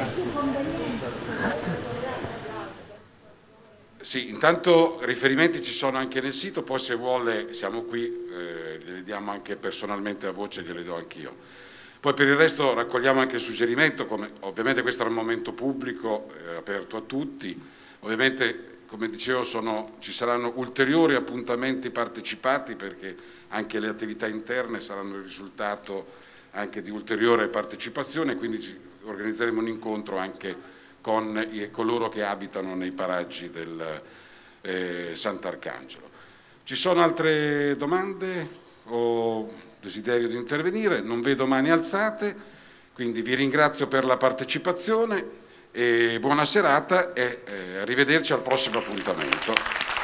Sì, intanto riferimenti ci sono anche nel sito, poi se vuole siamo qui, glieli diamo anche personalmente a voce, gliele do anch'io. Poi per il resto raccogliamo anche il suggerimento, ovviamente questo è un momento pubblico, aperto a tutti, ovviamente come dicevo ci saranno ulteriori appuntamenti partecipati perché anche le attività interne saranno il risultato anche di ulteriore partecipazione, quindi organizzeremo un incontro anche con coloro che abitano nei paraggi del Sant'Arcangelo. Ci sono altre domande o desiderio di intervenire? Non vedo mani alzate, quindi vi ringrazio per la partecipazione e buona serata e arrivederci al prossimo appuntamento.